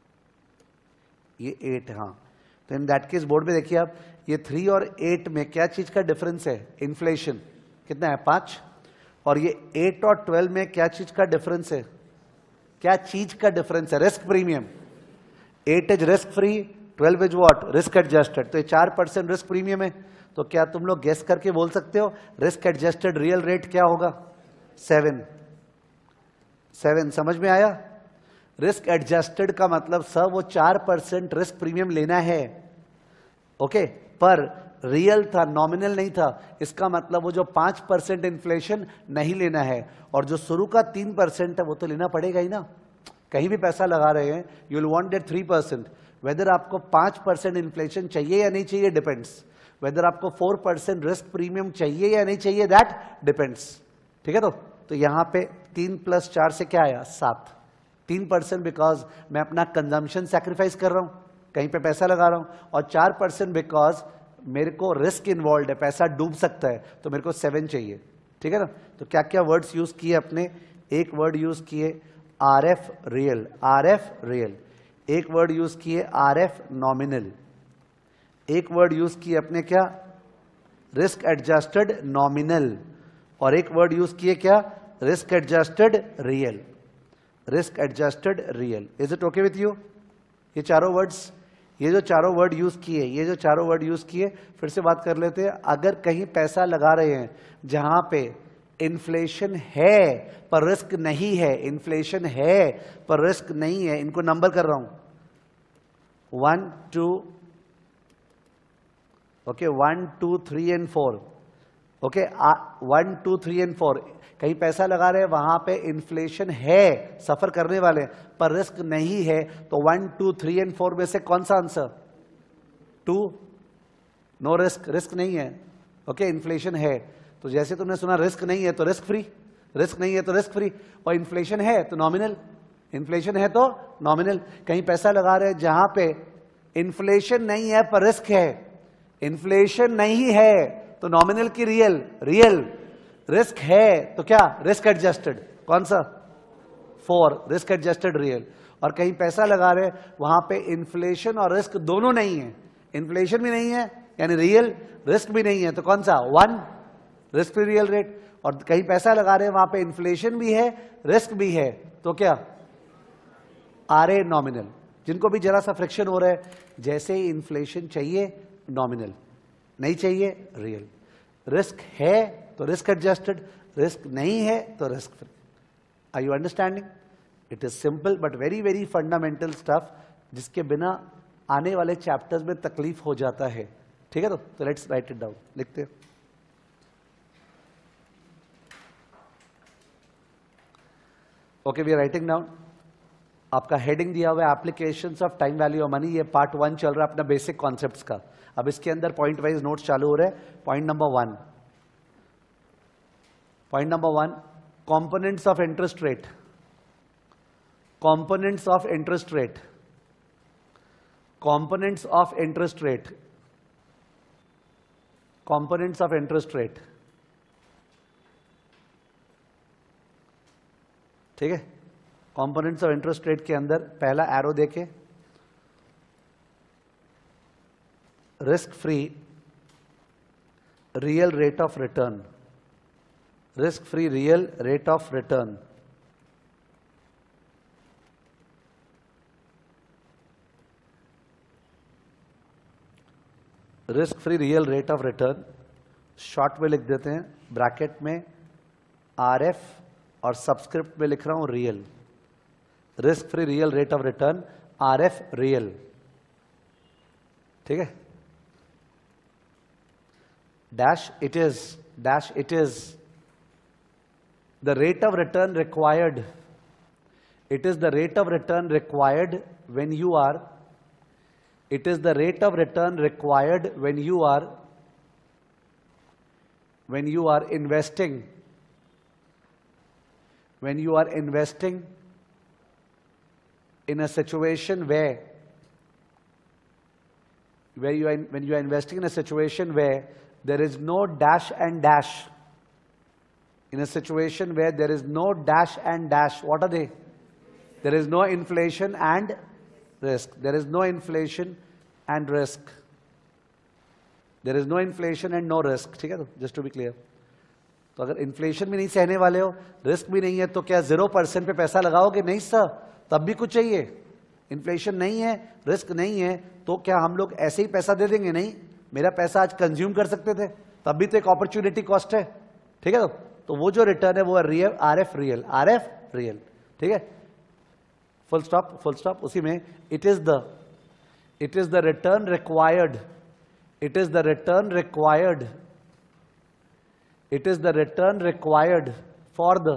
S1: ये एट. हाँ, तो इन दैट केस बोर्ड पे देखिए आप, ये थ्री और एट में क्या चीज का डिफरेंस है? इन्फ्लेशन. कितना है? पांच. और ये एट और ट्वेल्व में क्या चीज का डिफरेंस है? क्या चीज का डिफरेंस है? Risk premium. Eight is risk free, twelve is what? Risk adjusted. तो ये चार परसेंट रिस्क प्रीमियम है। तो क्या तुम लोग गेस करके बोल सकते हो रिस्क एडजस्टेड रियल रेट क्या होगा? सेवन। सेवन समझ में आया? रिस्क एडजस्टेड का मतलब सर वो चार परसेंट रिस्क प्रीमियम लेना है, ओके, पर रियल था, नॉमिनल नहीं था। इसका मतलब वो जो पांच परसेंट इन्फ्लेशन नहीं लेना है, और जो शुरू का तीन परसेंट है वो तो लेना पड़ेगा ही ना। कहीं भी पैसा लगा रहे हैं, you will want that three percent. Whether आपको पांच परसेंट इन्फ्लेशन चाहिए या नहीं चाहिए, डिपेंड्स। वेदर आपको फोर परसेंट रिस्क प्रीमियम चाहिए या नहीं चाहिए, दैट डिपेंड्स। ठीक है, तो तो यहां पे तीन प्लस चार से क्या आया? सात। तीन परसेंट बिकॉज मैं अपना कंजम्पशन सैक्रिफाइस कर रहा हूं, कहीं पे पैसा लगा रहा हूं, और चार परसेंट बिकॉज मेरे को रिस्क इन्वॉल्व है, पैसा डूब सकता है, तो मेरे को सेवन चाहिए। ठीक है ना? तो क्या क्या वर्ड्स यूज किए अपने? एक वर्ड यूज किए R F real, R F real. एक वर्ड यूज किए आर एफ नॉमिनल। एक वर्ड यूज किए अपने क्या? Risk adjusted nominal. और एक वर्ड यूज किए क्या? Risk adjusted real, risk adjusted real. Is it okay with you? ये चारों वर्ड्स, ये जो चारों वर्ड यूज किए, ये जो चारों वर्ड यूज किए, फिर से बात कर लेते हैं। अगर कहीं पैसा लगा रहे हैं जहां पे इन्फ्लेशन है पर रिस्क नहीं है, इन्फ्लेशन है पर रिस्क नहीं है, इनको नंबर कर रहा हूं, one two, okay, one two three and four, okay, one two three and four. कहीं पैसा लगा रहे हैं वहां पे इन्फ्लेशन है, सफर करने वाले, पर रिस्क नहीं है, तो one two three and four में से कौन सा answer? Two. No risk, risk नहीं है, ओके, इन्फ्लेशन है। तो जैसे तुमने सुना रिस्क नहीं है तो रिस्क फ्री, रिस्क नहीं है तो रिस्क फ्री, और इन्फ्लेशन है तो नॉमिनल, इन्फ्लेशन है तो नॉमिनल। कहीं पैसा लगा रहे हैं जहां पे इन्फ्लेशन नहीं है पर रिस्क है, इन्फ्लेशन नहीं है तो नॉमिनल की रियल, रियल, रिस्क है तो क्या? Risk adjusted. कौन सा? Four, risk adjusted real. और कहीं पैसा लगा रहे वहां पे इन्फ्लेशन और रिस्क दोनों नहीं है, इन्फ्लेशन भी नहीं है यानी रियल, रिस्क भी नहीं है, तो कौन सा? One, risk free real rate. और कहीं पैसा लगा रहे वहां पे इन्फ्लेशन भी है, रिस्क भी है, तो क्या? R A nominal. जिनको भी जरा सा फ्रिक्शन हो रहा है, जैसे ही इन्फ्लेशन चाहिए नॉमिनल, नहीं चाहिए रियल, रिस्क है तो रिस्क एडजस्टेड, रिस्क नहीं है तो risk free. Are you understanding? It is simple but very very fundamental stuff, जिसके बिना आने वाले चैप्टर्स में तकलीफ हो जाता है। ठीक है, तो लेट्स राइट इट डाउन। लिखते हैं। Okay, we are writing down. आपका हेडिंग दिया हुआ है applications of time value of money. ये पार्ट वन चल रहा है अपना बेसिक कॉन्सेप्ट्स का। अब इसके अंदर पॉइंट वाइज नोट्स चालू हो रहे हैं। Point number one, point number one, components of interest rate, components of interest rate, components of interest rate, components of interest rate. ठीक है, कंपोनेंट्स ऑफ इंटरेस्ट रेट के अंदर पहला एरो देखे, risk free real rate of return, risk free real rate of return. Risk free real rate of return short में लिख देते हैं, ब्रैकेट में आर एफ, और सबस्क्रिप्ट में लिख रहा हूं real. Risk free real rate of return, R F real. ठीक है, dash it is, dash it is the rate of return required, it is the rate of return required when you are, it is the rate of return required when you are, when you are investing, when you are investing in a situation where, where you are, when you are investing in a situation where there is no dash and dash, in a situation where there is no dash and dash, what are they? There is no inflation and risk. There is no inflation and risk. There is no inflation and no risk. ठीक है, तो just to be clear. तो अगर inflation भी नहीं सहने वाले हो, रिस्क भी नहीं है, तो क्या जीरो परसेंट पे पैसा लगाओगे? नहीं सर, तब भी कुछ चाहिए। इन्फ्लेशन नहीं है, रिस्क नहीं है, तो क्या हम लोग ऐसे ही पैसा दे देंगे? नहीं, मेरा पैसा आज कंज्यूम कर सकते थे, तब भी तो एक अपॉर्चुनिटी कॉस्ट है। ठीक है, तो, तो वो जो रिटर्न है वो है real, R F real, R F real. ठीक है, फुल स्टॉप, फुल स्टॉप। उसी में it is the it is the return required it is the return required It is the return required for the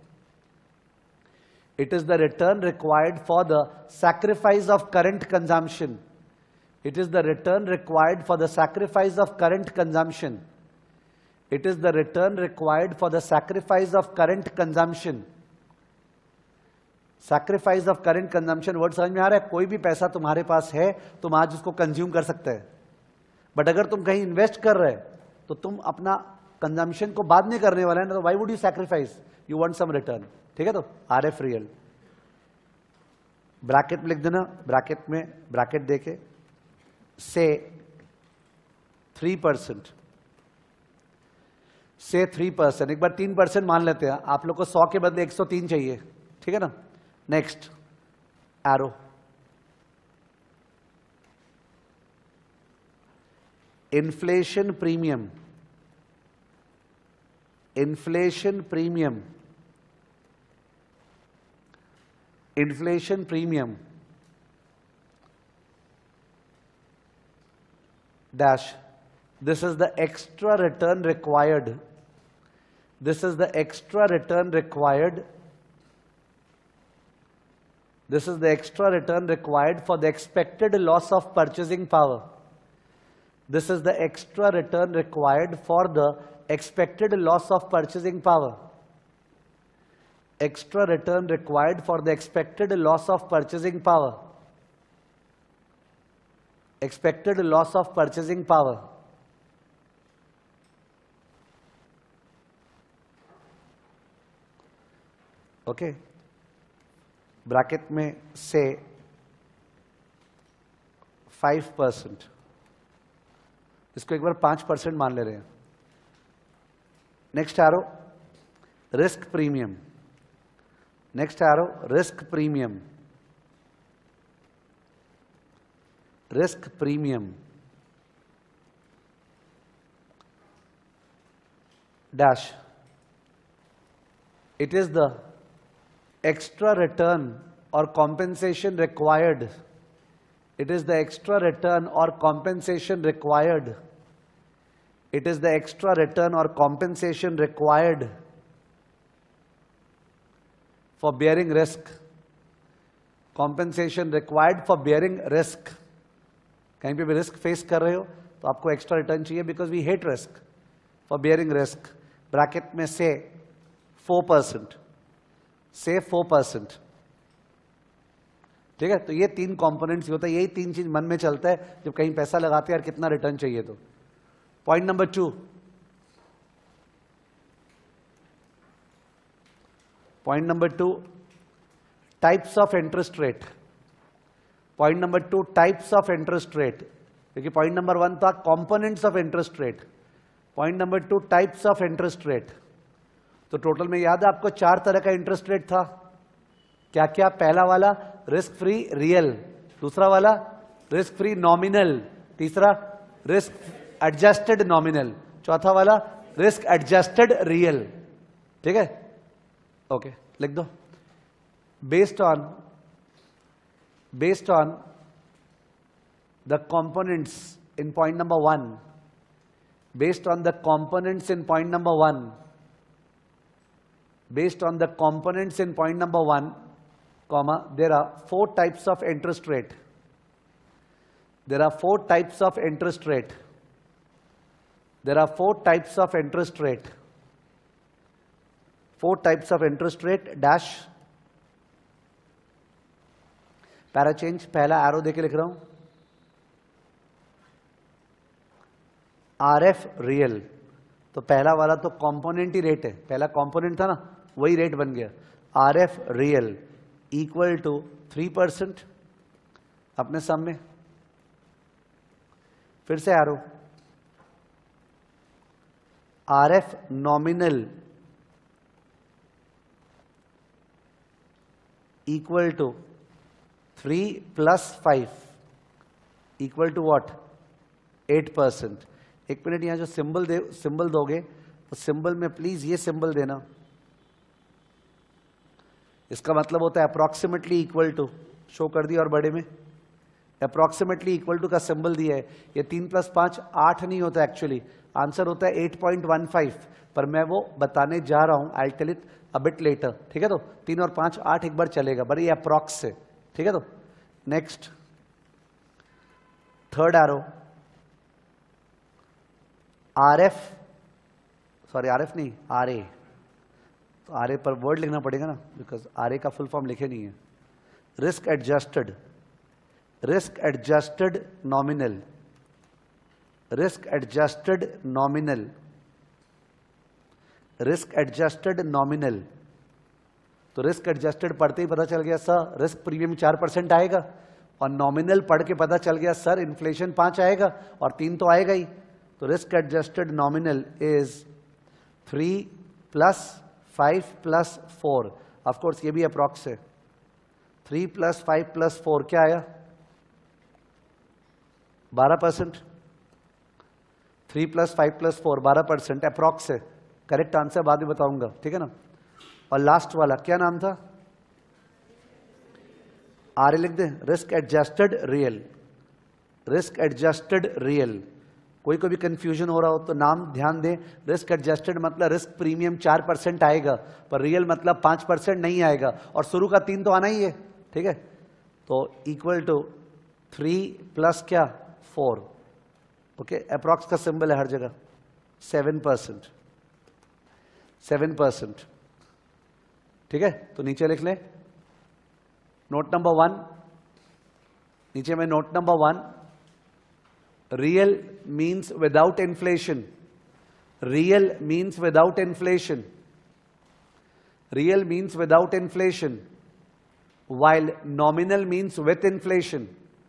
S1: It is the return required for the sacrifice of current consumption. It is the return required for the sacrifice of current consumption. It is the return required for the sacrifice of current consumption. Sacrifice of current consumption word समझ में आ रहा है? कोई भी पैसा तुम्हारे पास है, तुम आज उसको कंज्यूम कर सकते हैं, बट अगर तुम कहीं इन्वेस्ट कर रहे तो तुम अपना कंजम्पशन को बाद में करने वाला है ना, तो why would you sacrifice? You want some return. ठीक है, तो आर एफ रियल। ब्रैकेट में लिख देना, ब्रैकेट में ब्रैकेट देके से थ्री परसेंट से थ्री परसेंट एक बार तीन परसेंट मान लेते हैं, आप लोग को सौ के बदले एक सौ तीन चाहिए। ठीक है ना, next arrow, inflation premium, inflation premium, inflation premium dash, this is the extra return required, this is the extra return required, this is the extra return required for the expected loss of purchasing power, this is the extra return required for the expected loss of purchasing power, extra return required for the expected loss of purchasing power, expected loss of purchasing power, okay, bracket में से five percent, इसको एक बार पांच percent मान ले रहे हैं। Next arrow risk premium, next arrow risk premium, risk premium dash, it is the extra return और compensation required, it is the extra return और compensation required, it is the extra return or compensation required for bearing risk, compensation required for bearing risk। कहीं पे भी risk face कर रहे हो तो आपको एक्स्ट्रा रिटर्न चाहिए, because we hate risk, for bearing risk. Bracket में से फोर परसेंट, से फोर परसेंट। ठीक है, तो ये तीन कंपोनेंट्स होता है, यही तीन चीज मन में चलता है जब कहीं पैसा लगाते हैं यार कितना रिटर्न चाहिए। तो point number two, point number two types of interest rate, point number two types of interest rate, क्योंकि पॉइंट नंबर वन था components of interest rate, point number two types of interest rate. तो total में याद है आपको चार तरह का इंटरेस्ट रेट था, क्या क्या? पहला वाला रिस्क फ्री रियल, दूसरा वाला रिस्क फ्री नॉमिनल, तीसरा रिस्क एडजस्टेड नॉमिनल, चौथा वाला रिस्क एडजस्टेड रियल। ठीक है, ओके, लिख दो। Based on based on the components in point number one, based on the components in point number one, based on the components in point number one, comma, there are four types of interest rate. There are four types of interest rate. There are four types of interest rate. Four types of interest rate dash. Para change, पहला arrow देके लिख रहा हूं, are F real. तो पहला वाला तो component ही rate है, पहला कंपोनेंट था ना, वही रेट बन गया। R F real equal to three percent अपने सम में। फिर से arrow, R F nominal equal to three plus five equal to what, eight percent. एक मिनट, यहां जो सिंबल दे सिंबल दोगे तो सिंबल में प्लीज ये सिंबल देना। इसका मतलब होता है अप्रोक्सीमेटली इक्वल टू, शो कर दिया और बड़े में अप्रोक्सीमेटली इक्वल टू का सिंबल दिया है। ये तीन प्लस पांच आठ नहीं होता, एक्चुअली आंसर होता है एट पॉइंट वन फाइव, पर मैं वो बताने जा रहा हूं, I tell it a bit later, ठीक है। तो तीन और पांच आठ एक बार चलेगा, बट ये अप्रोक्स है, ठीक है। तो next third arrow, R F sorry R F नहीं आर ए, तो आर ए पर वर्ड लिखना पड़ेगा ना, बिकॉज आर ए का फुल फॉर्म लिखे नहीं है। Risk adjusted, risk adjusted nominal, risk adjusted nominal, risk adjusted nominal. तो रिस्क एडजस्टेड पढ़ते ही पता चल गया सर रिस्क प्रीमियम चार परसेंट आएगा, और नॉमिनल पढ़ के पता चल गया सर इन्फ्लेशन पांच आएगा और तीन तो आएगा ही। तो risk adjusted nominal is three plus five plus four, of course ये भी अप्रॉक्स है। Three plus five plus four क्या आया, बारह percent. Three plus five plus four बारह परसेंट अप्रॉक्स है, करेक्ट आंसर बाद में बताऊंगा, ठीक है ना। और लास्ट वाला क्या नाम था, आर ए लिख दे, risk adjusted real, risk adjusted real. कोई को भी कंफ्यूजन हो रहा हो तो नाम ध्यान दें, रिस्क एडजस्टेड मतलब रिस्क प्रीमियम चार परसेंट आएगा, पर रियल मतलब पांच परसेंट नहीं आएगा, और शुरू का तीन तो आना ही है, ठीक है। तो इक्वल टू थ्री प्लस क्या फोर, ओके। अप्रॉक्स का सिंबल है हर जगह, सेवन परसेंट, सेवन परसेंट, ठीक है। तो नीचे लिख लें नोट नंबर वन, नीचे में note number one, real means without inflation, real means without inflation, real means without inflation, while nominal means with inflation,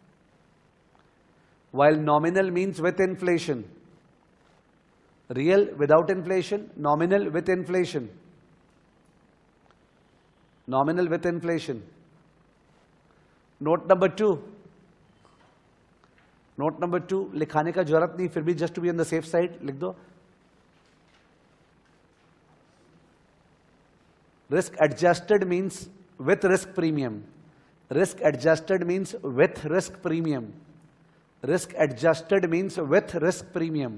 S1: while nominal means with inflation, real without inflation, nominal with inflation, nominal with inflation. Note number two, note number two लिखाने का जरूरत नहीं, फिर भी just to be on the safe side लिख दो, risk adjusted means with risk premium, risk adjusted means with risk premium, risk adjusted means with risk premium,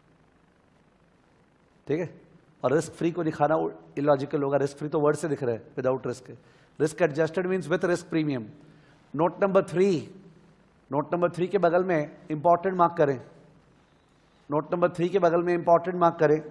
S1: ठीक है। और रिस्क फ्री को दिखाना इलॉजिकल होगा, रिस्क फ्री तो वर्ड से दिख रहा है without risk, risk adjusted means with risk premium. Note number three, note number three के बगल में इंपॉर्टेंट मार्क करें, नोट नंबर थ्री के बगल में इंपॉर्टेंट मार्क करें,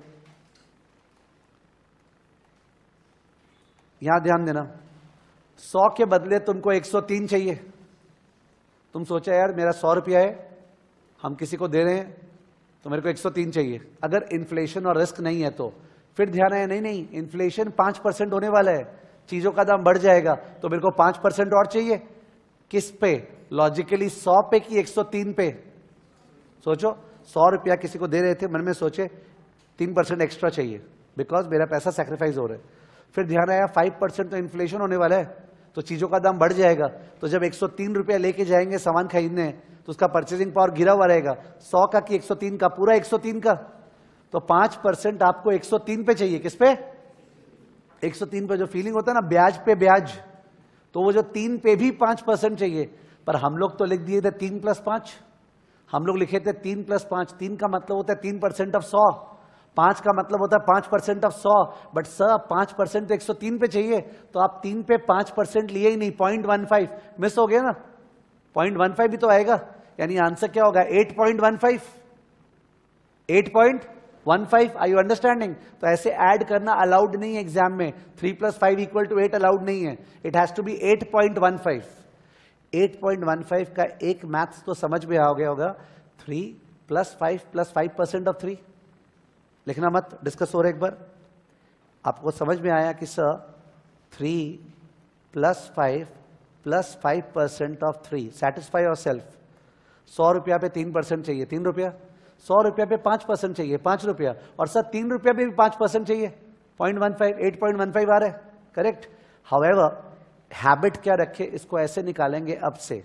S1: यहां ध्यान देना, सौ के बदले तुमको एक सौ तीन चाहिए। तुम सोचा यार मेरा सौ रुपया है, हम किसी को दे रहे हैं तो मेरे को एक सौ तीन चाहिए। अगर इन्फ्लेशन और रिस्क नहीं है तो फिर ध्यान आया नहीं नहीं इन्फ्लेशन पांच परसेंट होने वाला है, चीजों का दाम बढ़ जाएगा, तो मेरे को पांच परसेंट और चाहिए। किस पे, लॉजिकली सौ पे कि एक सौ तीन पे। सोचो सौ रुपया किसी को दे रहे थे, मन में सोचे तीन परसेंट एक्स्ट्रा चाहिए बिकॉज मेरा पैसा सैक्रिफाइस हो रहा है। फिर ध्यान आया फाइव परसेंट तो इन्फ्लेशन होने वाला है, तो चीजों का दाम बढ़ जाएगा, तो जब एक सौ तीन रुपया लेके जाएंगे सामान खरीदने तो उसका परचेजिंग पावर गिरा हुआ रहेगा, सौ का कि एक सौ तीन का, पूरा एक सौ तीन का। तो पांच परसेंट आपको एक सौ तीन पे चाहिए। किस पे, एक सौ तीन पे। जो फीलिंग होता है ना ब्याज पे ब्याज, तो वो जो तीन पे भी पांच परसेंट चाहिए। पर हम लोग तो लिख दिए थे तीन प्लस पांच, हम लोग लिखे थे तीन प्लस पांच। तीन का मतलब होता है तीन परसेंट ऑफ सौ, पांच का मतलब होता है पांच परसेंट ऑफ सौ, बट सर पांच परसेंट तो एक सौ तीन पे चाहिए, तो आप तीन पे पांच परसेंट लिए ही नहीं, पॉइंट वन फाइव मिस हो गया ना, पॉइंट वन फाइव भी तो आएगा, यानी आंसर क्या होगा eight point one five, eight point one five. I you understanding? तो ऐसे ऐड करना अलाउड नहीं है एग्जाम में, three plus five equal to eight allowed नहीं है, it has to be eight point one five. Eight point one five का एक मैथ्स तो समझ में आ गया होगा, three plus five plus five percent of three. लिखना मत, डिस्कस हो रहा है एक बार। आपको समझ में आया कि sir three plus five plus five percent of three, satisfy yourself. सौ रुपया पे तीन परसेंट चाहिए, तीन रुपया, सौ रुपया पे पांच परसेंट चाहिए, पांच रुपया, और सर तीन रुपया पे भी पांच परसेंट चाहिए, point one five, eight point one five आ रहा है, करेक्ट। हाउएवर हैबिट क्या रखे, इसको ऐसे निकालेंगे अब से,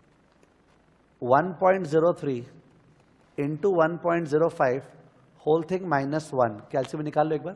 S1: one point zero three into one point zero five whole thing minus one, calci में निकाल लो एक बार,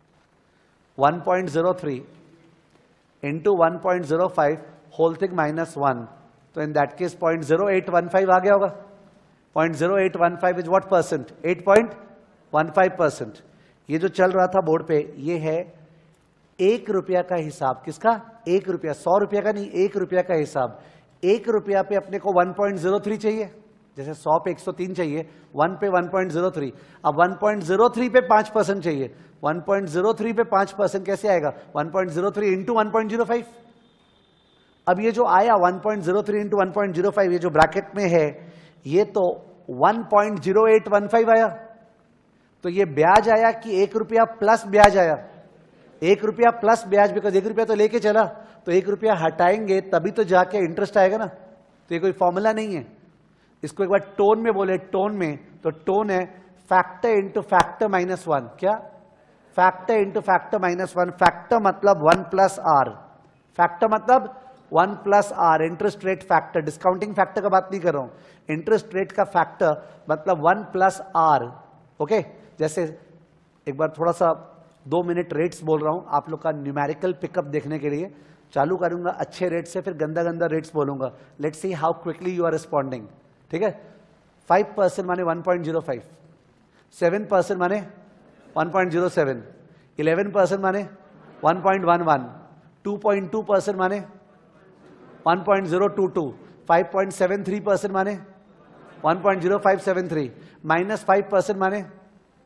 S1: one point zero three into one point zero five whole thing minus one, तो in that case point zero eight one five आ गया होगा। Point zero eight one five is what percent, eight point one five percent. ये जो चल रहा था board पे, ये है एक रुपया का हिसाब, किसका, एक रुपया, सौ रुपया का नहीं, एक रुपया का हिसाब। एक रुपया पे अपने को वन पॉइंट ज़ीरो थ्री चाहिए, जैसे सौ पे एक सौ तीन चाहिए, वन पे वन पॉइंट ज़ीरो थ्री, अब वन पॉइंट ज़ीरो थ्री पे पांच परसेंट चाहिए, वन पॉइंट ज़ीरो थ्री पे पांच परसेंट कैसे आएगा, one point zero three into one point zero five. अब ये जो आया one point zero three into one point zero five, ये जो ब्रैकेट में है, ये तो one point zero eight one five आया, तो ये ब्याज आया कि एक रुपया प्लस ब्याज आया, एक रुपया प्लस ब्याज, बिकॉज एक रुपया तो लेके चला, तो एक रुपया हटाएंगे तभी तो जाके इंटरेस्ट आएगा ना, तो ये कोई फॉर्मूला नहीं है। इसको एक बार टोन में बोले, टोन में, तो टोन है factor into factor minus one, क्या, factor into factor minus one, factor मतलब वन प्लस आर, फैक्टर मतलब one plus R, interest rate factor, discounting factor का बात नहीं कर रहा हूं, इंटरेस्ट रेट का फैक्टर मतलब वन प्लस आर, ओके। जैसे एक बार थोड़ा सा दो मिनट रेट्स बोल रहा हूं आप लोग का न्यूमेरिकल पिकअप देखने के लिए, चालू करूंगा अच्छे रेट से, फिर गंदा गंदा रेट्स बोलूंगा, let's see how quickly you are responding, ठीक है। फाइव परसेंट माने one point zero five, seven percent माने one point zero seven, eleven percent माने one point one one, two point two percent माने one point zero two two, five point seven three percent माने one point zero five seven three, minus five percent माने zero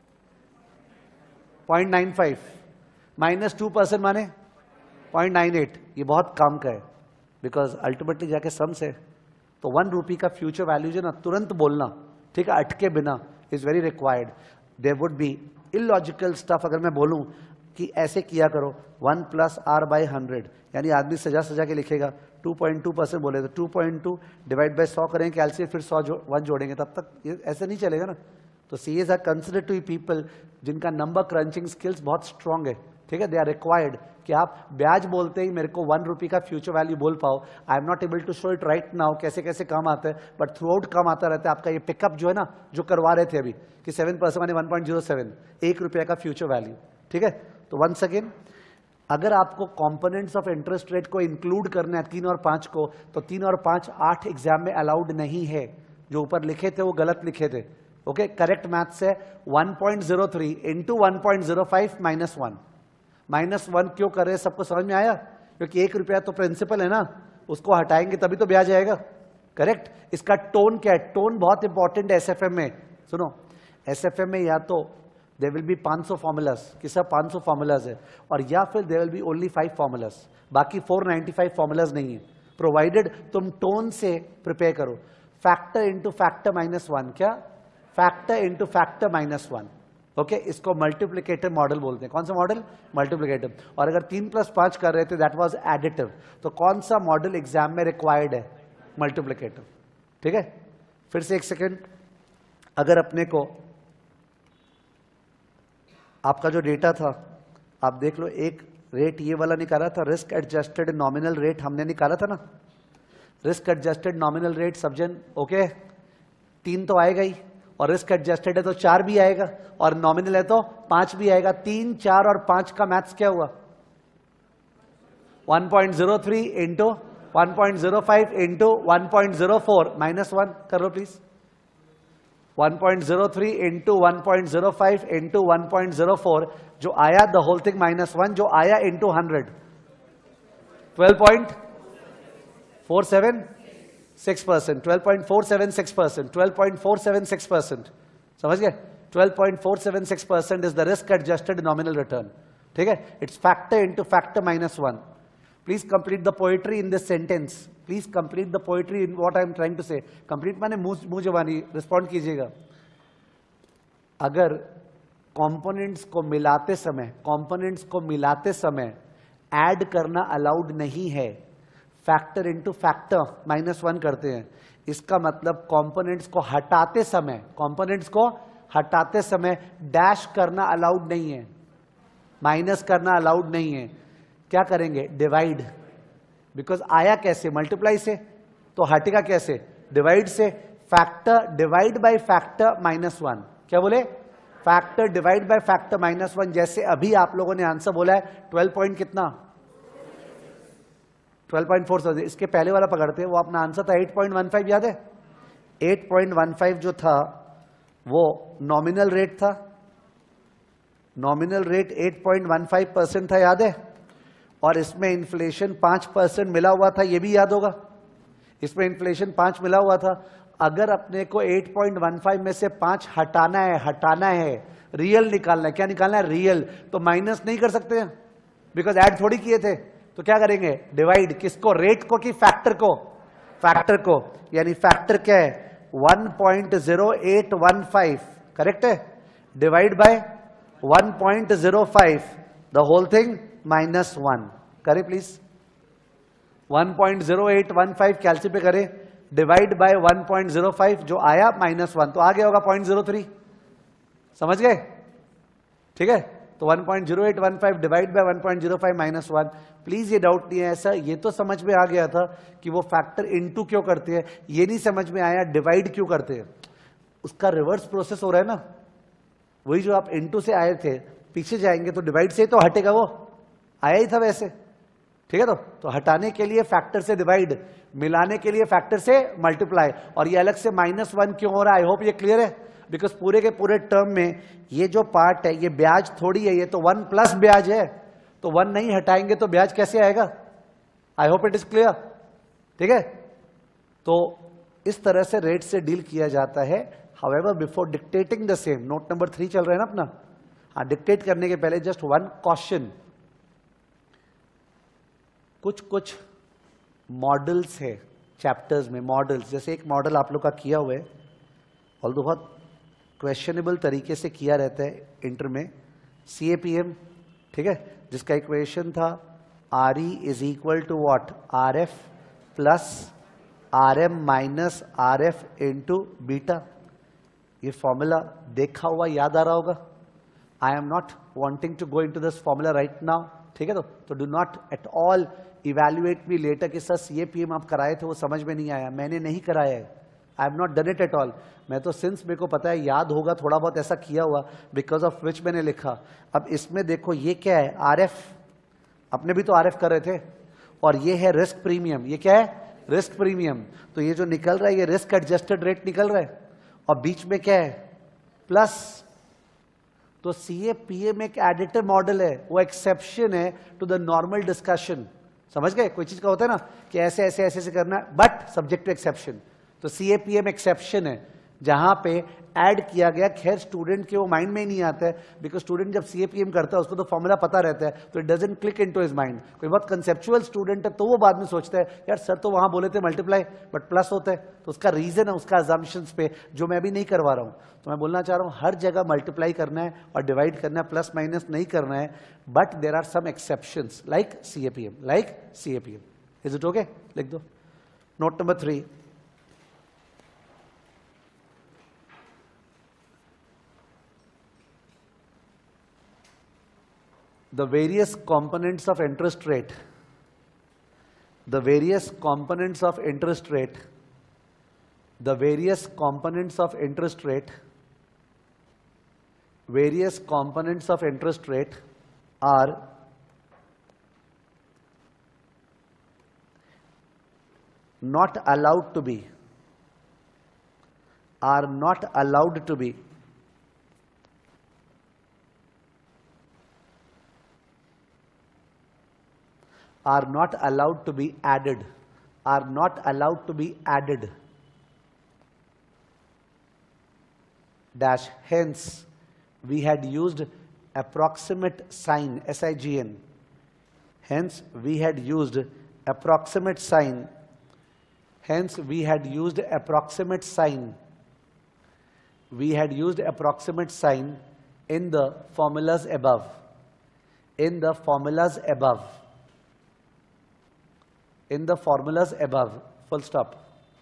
S1: point nine five, minus two percent माने zero point nine eight. ये बहुत काम का है, because ultimately जाके सम से तो वन रुपी का फ्यूचर वैल्यू जो ना तुरंत बोलना, ठीक है, अटके बिना, is very required. There would be illogical stuff अगर मैं बोलूं कि ऐसे किया करो, one plus R by hundred, यानी आदमी सजा सजा के लिखेगा, टू पॉइंट टू परसेंट बोले तो two point two divide by सौ करेंगे कैलसी, फिर सौ जो, वन जोड़ेंगे, तब तक ये ऐसे नहीं चलेगा ना। तो CS are consider to people जिनका नंबर क्रंचिंग स्किल्स बहुत स्ट्रांग है, ठीक है, दे आर रिक्वायर्ड कि आप ब्याज बोलते ही मेरे को वन रुपी का फ्यूचर वैल्यू बोल पाओ। I am not able to show it right now, कैसे कैसे काम आता है, बट थ्रू आउट काम आता रहता है। आपका ये पिकअप जो है ना, जो करवा रहे थे अभी कि सेवन परसेंट माने वन पॉइंट ज़ीरो सेवन, एक रुपया का फ्यूचर वैल्यू, ठीक है। तो वंस अगेन, अगर आपको कंपोनेंट्स ऑफ इंटरेस्ट रेट को इंक्लूड करना है तीन और पांच को, तो तीन और पांच आठ एग्जाम में अलाउड नहीं है, जो ऊपर लिखे थे वो गलत लिखे थे, ओके। करेक्ट मैथ्स है one point zero three into one point zero five minus one, minus one क्यों कर रहे हैं, सबको समझ में आया, क्योंकि एक रुपया तो प्रिंसिपल है ना, उसको हटाएंगे तभी तो ब्याज आएगा, करेक्ट। इसका टोन क्या है, टोन बहुत इंपॉर्टेंट है एसएफएम में, सुनो, एसएफएम में या तो देयर विल बी पाँच सौ फॉर्मूलाज, किसा पाँच सौ फॉर्मूलाज है, और या फिर there will be only five formulas, बाकी फोर नाइंटी फाइव फॉर्मूलाज नहीं है, प्रोवाइडेड तुम टोन से प्रिपेयर करो। Factor into factor minus one, क्या, factor into factor minus one, okay. इसको मल्टीप्लिकेटिव मॉडल बोलते हैं। कौन सा मॉडल, मल्टीप्लिकेटिव। और अगर तीन प्लस पांच कर रहे थे दैट वाज एडिटिव, तो कौन सा मॉडल एग्जाम में रिक्वायर्ड है, मल्टीप्लिकेटिव, ठीक है। फिर से एक सेकेंड, अगर अपने को आपका जो डेटा था आप देख लो, एक रेट ये वाला निकाला था, रिस्क एडजस्टेड नॉमिनल रेट हमने निकाला था ना, रिस्क एडजस्टेड नॉमिनल रेट सबजन, ओके, तीन तो आएगा ही, और रिस्क एडजस्टेड है तो चार भी आएगा, और नॉमिनल है तो पांच भी आएगा। तीन, चार और पांच का मैथ्स क्या हुआ, one point zero three into one point zero five into one point zero four minus one कर लो please, one point zero three into one point zero five into one point zero four, जो आया the whole thing minus one, जो आया into hundred, twelve point four seven six percent, twelve point four seven six percent, twelve point four seven six percent, समझ गए, twelve point four seven six percent is the risk adjusted nominal return, ठीक है। It's factor into factor minus one. Please complete the poetry in this sentence, please complete the poetry in what I am trying to say. Complete माने मुंह जबानी, respond कीजिएगा। अगर components को मिलाते समय कंपोनेंट्स को मिलाते समय ऐड करना अलाउड नहीं है, factor into factor minus one करते हैं, इसका मतलब कंपोनेंट्स को हटाते समय कंपोनेंट्स को हटाते समय डैश करना अलाउड नहीं है, माइनस करना अलाउड नहीं है। क्या करेंगे? डिवाइड, बिकॉज आया कैसे? मल्टीप्लाई से, तो हटेगा कैसे? डिवाइड से। Factor divide by factor minus one, क्या बोले? Factor divide by factor minus one. जैसे अभी आप लोगों ने आंसर बोला है ट्वेल्व पॉइंट कितना, ट्वेल्व पॉइंट फोर। इसके पहले वाला पकड़ते हैं, वो अपना आंसर था एट पॉइंट वन फाइव, याद है? एट पॉइंट वन फाइव जो था वो नॉमिनल रेट था, nominal rate eight point one five percent था, याद है? और इसमें इन्फ्लेशन पांच परसेंट मिला हुआ था, ये भी याद होगा। इसमें इन्फ्लेशन पांच मिला हुआ था। अगर अपने को एट पॉइंट वन फाइव में से पांच हटाना है, हटाना है, रियल निकालना है, क्या निकालना है? रियल। तो माइनस नहीं कर सकते हैं, बिकॉज ऐड थोड़ी किए थे। तो क्या करेंगे? डिवाइड। किसको? रेट को कि फैक्टर को? फैक्टर को। यानी फैक्टर क्या है? One point zero eight one five, correct है? Divide by one point zero five, the whole thing minus one. करे please. One point zero eight one five calci पे करे, divide by one point zero five, जो आया minus one, तो आ गया होगा point zero three. समझ गए? ठीक है। तो one point zero eight one five divide by one point zero five minus one. Please ये डाउट नहीं है ऐसा, ये तो समझ में आ गया था कि वो फैक्टर इनटू क्यों करते हैं, ये नहीं समझ में आया डिवाइड क्यों करते हैं। उसका रिवर्स प्रोसेस हो रहा है ना, वही जो आप इनटू से आए थे, पीछे जाएंगे तो डिवाइड से तो हटेगा, वो आया ही था वैसे। ठीक है। तो तो हटाने के लिए फैक्टर से डिवाइड, मिलाने के लिए फैक्टर से मल्टीप्लाई। और ये अलग से माइनस वन क्यों हो रहा है? आई होप ये क्लियर है। बिकॉज पूरे के पूरे टर्म में ये जो पार्ट है ये ब्याज थोड़ी है, ये तो वन प्लस ब्याज है। तो वन नहीं हटाएंगे तो ब्याज कैसे आएगा? I hope it is clear. ठीक है। तो इस तरह से रेट से डील किया जाता है। However before dictating the same, note number three चल रहा है ना अपना, हाँ, डिक्टेट करने के पहले जस्ट वन क्वेश्चन। कुछ कुछ मॉडल्स है चैप्टर्स में, मॉडल्स, जैसे एक मॉडल आप लोग का किया हुआ है, और बहुत क्वेश्चनेबल तरीके से किया रहता है इंटर में, सी ए पी एम। ठीक है, जिसका इक्वेशन था R E is equal to what? R F plus R M minus R F into beta. ये फॉर्मूला देखा हुआ याद आ रहा होगा। I am not wanting to go into this formula right now. ठीक है। तो तो do not at all evaluate me later कि sir C A P M आप कराए थे वो समझ में नहीं आया। मैंने नहीं कराया है, I have not done it at all. मैं तो सिंस मेरे को पता है, याद होगा थोड़ा बहुत ऐसा किया हुआ, बिकॉज ऑफ विच मैंने लिखा। अब इसमें देखो ये क्या है? आर एफ, अपने भी तो आर एफ कर रहे थे, और ये है रिस्क प्रीमियम। ये क्या है? Risk premium. तो ये जो निकल रहा है ये रिस्क एडजस्टेड रेट निकल रहा है, और बीच में क्या है? प्लस। तो सी ए पी एम एक एडिटिव मॉडल है, वो एक्सेप्शन है टू द नॉर्मल डिस्कशन। समझ गए? कोई चीज का होता है ना कि ऐसे ऐसे ऐसे ऐसे करना है, बट सब्जेक्ट टू एक्सेप्शन। तो C A P M exception है जहां पे ऐड किया गया। खैर स्टूडेंट के वो माइंड में ही नहीं आता है, बिकॉज स्टूडेंट जब सी ए पी एम करता है उसको तो फॉर्मूला पता रहता है, तो it doesn't click into his mind. कोई बहुत कंसेप्चुअल स्टूडेंट है तो वो बाद में सोचता है यार सर तो वहां बोले थे मल्टीप्लाई बट प्लस होता है, तो उसका रीजन है उसका अजम्पशंस पे, जो मैं भी नहीं करवा रहा हूं। तो मैं बोलना चाह रहा हूं हर जगह मल्टीप्लाई करना है और डिवाइड करना है, प्लस माइनस नहीं करना है, but there are some exceptions like C A P M, like C A P M. Is it okay? लिख दो note number three. The various components of interest rate, the various components of interest rate, the various components of interest rate, various components of interest rate are not allowed to be, are not allowed to be are not allowed to be added, are not allowed to be added, dash, hence we had used approximate sign, S I G N, hence we had used approximate sign, hence we had used approximate sign, we had used approximate sign in the formulas above, in the formulas above. in the formulas above, full stop.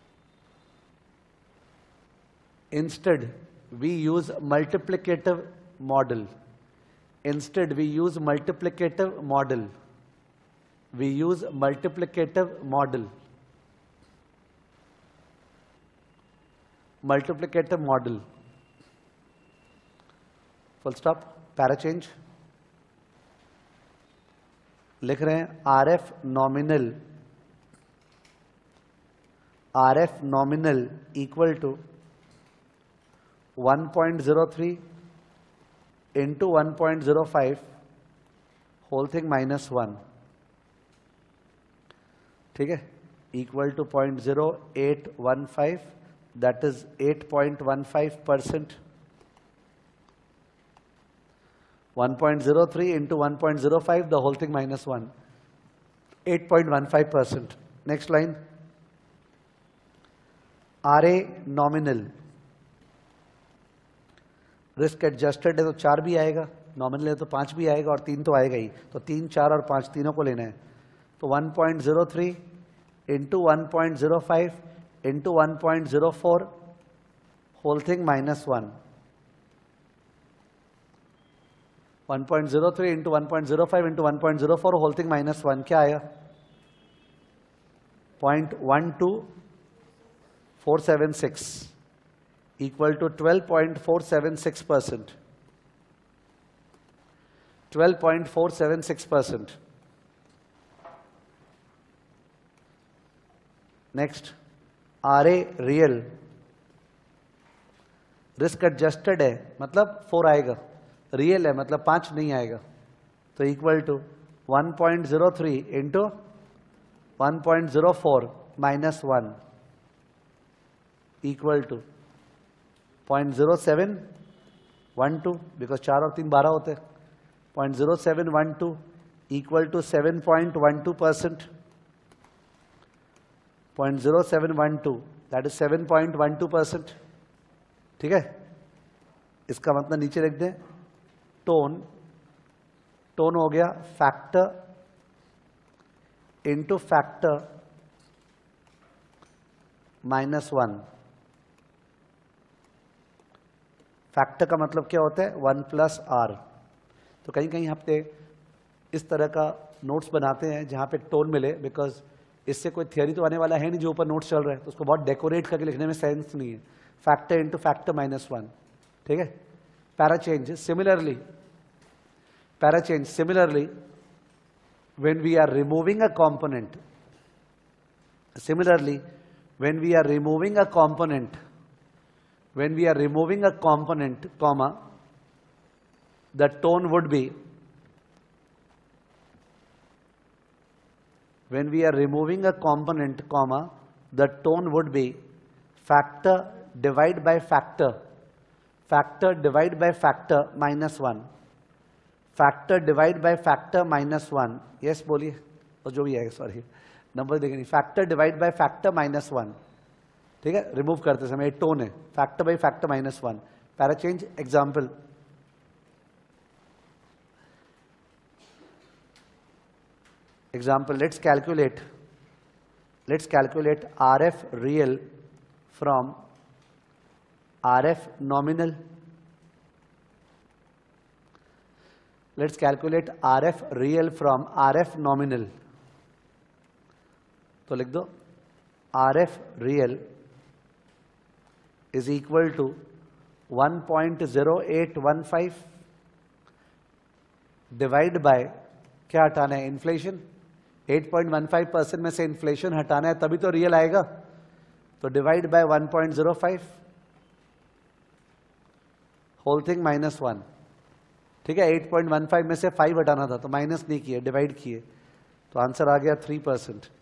S1: Instead, we use multiplicative model. Instead, we use multiplicative model. We use multiplicative model. Multiplicative model. Full stop. Para change. लिख रहे हैं R F nominal, R F nominal equal to one point zero three into one point zero five whole thing minus one, ठीक है, equal to point zero eight one five, that is eight point one five percent. one point zero three into one point zero five, the whole thing minus one, eight point one five percent. Next line, R A nominal, risk adjusted है तो चार भी आएगा, nominal है तो पाँच भी आएगा और तीन तो आएगा ही, तो तीन, चार और पाँच तीनों को लेना है. तो one point zero three into one point zero five into one point zero four, whole thing minus one. one point zero three into one point zero five into one point zero four whole thing minus one, क्या आया? zero point one two four seven six equal to twelve point four seven six percent. twelve point four seven six percent. Next, R A real, risk adjusted है मतलब four आएगा, real है मतलब पांच नहीं आएगा, तो equal to one point zero three into one point zero four minus one equal to point zero seven one two, because चार और तीन बारह होते हैं, point zero seven one two equal to seven point one two percent. Point zero seven one two that is seven point one two percent, ठीक है. इसका मतलब नीचे लिख दें, टोन, टोन हो गया factor into factor minus one. Factor का मतलब क्या होता है? One plus R. तो कहीं कहीं हफ्ते इस तरह का नोट्स बनाते हैं जहां पे टोन मिले, बिकॉज इससे कोई थियरी तो आने वाला है नहीं जो ऊपर नोट्स चल रहा है, तो उसको बहुत डेकोरेट करके लिखने में सेंस नहीं है. Factor into factor minus one, ठीक है. Para change similarly, para change similarly when we are removing a component, similarly when we are removing a component, when we are removing a component, comma, the tone would be, when we are removing a component, comma, the tone would be factor divide by factor, factor divide by factor minus one, factor divide by factor minus one. Yes बोलिए, और जो भी है, sorry number देखें नहीं, factor divide by factor minus one, ठीक है. Remove करते समय टोन है, factor by factor minus one. Para change example, example let's calculate, let's calculate R F real from R F nominal. Let's calculate R F real from R F nominal. तो लिख दो R F real is equal to one point zero eight one five divide by, क्या हटाना है? Inflation. eight point one five percent में से inflation हटाना है तभी तो रियल आएगा, तो divide by one point zero five whole thing minus one, ठीक है. eight point one five में से five हटाना था तो माइनस नहीं किए, डिवाइड किए, तो आंसर आ गया three percent. zero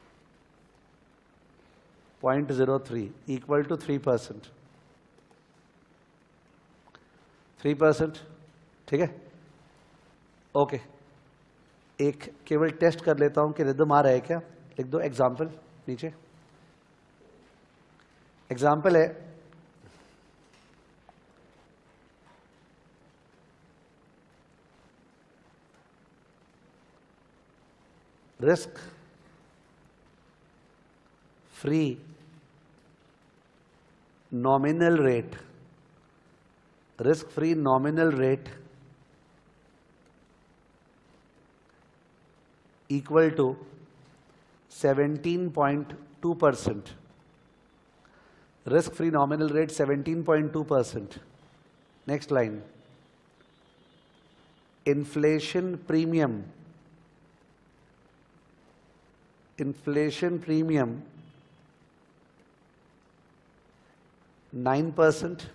S1: point zero three equal to three percent. three percent, ठीक है. ओके, एक केवल टेस्ट कर लेता हूं कि रिदम आ रहा है क्या. लिख दो एग्जाम्पल नीचे. एग्जाम्पल है, risk free nominal rate, risk free nominal rate equal to seventeen point two percent. Risk free nominal rate seventeen point two percent. Next line. Inflation premium. Inflation premium nine percent.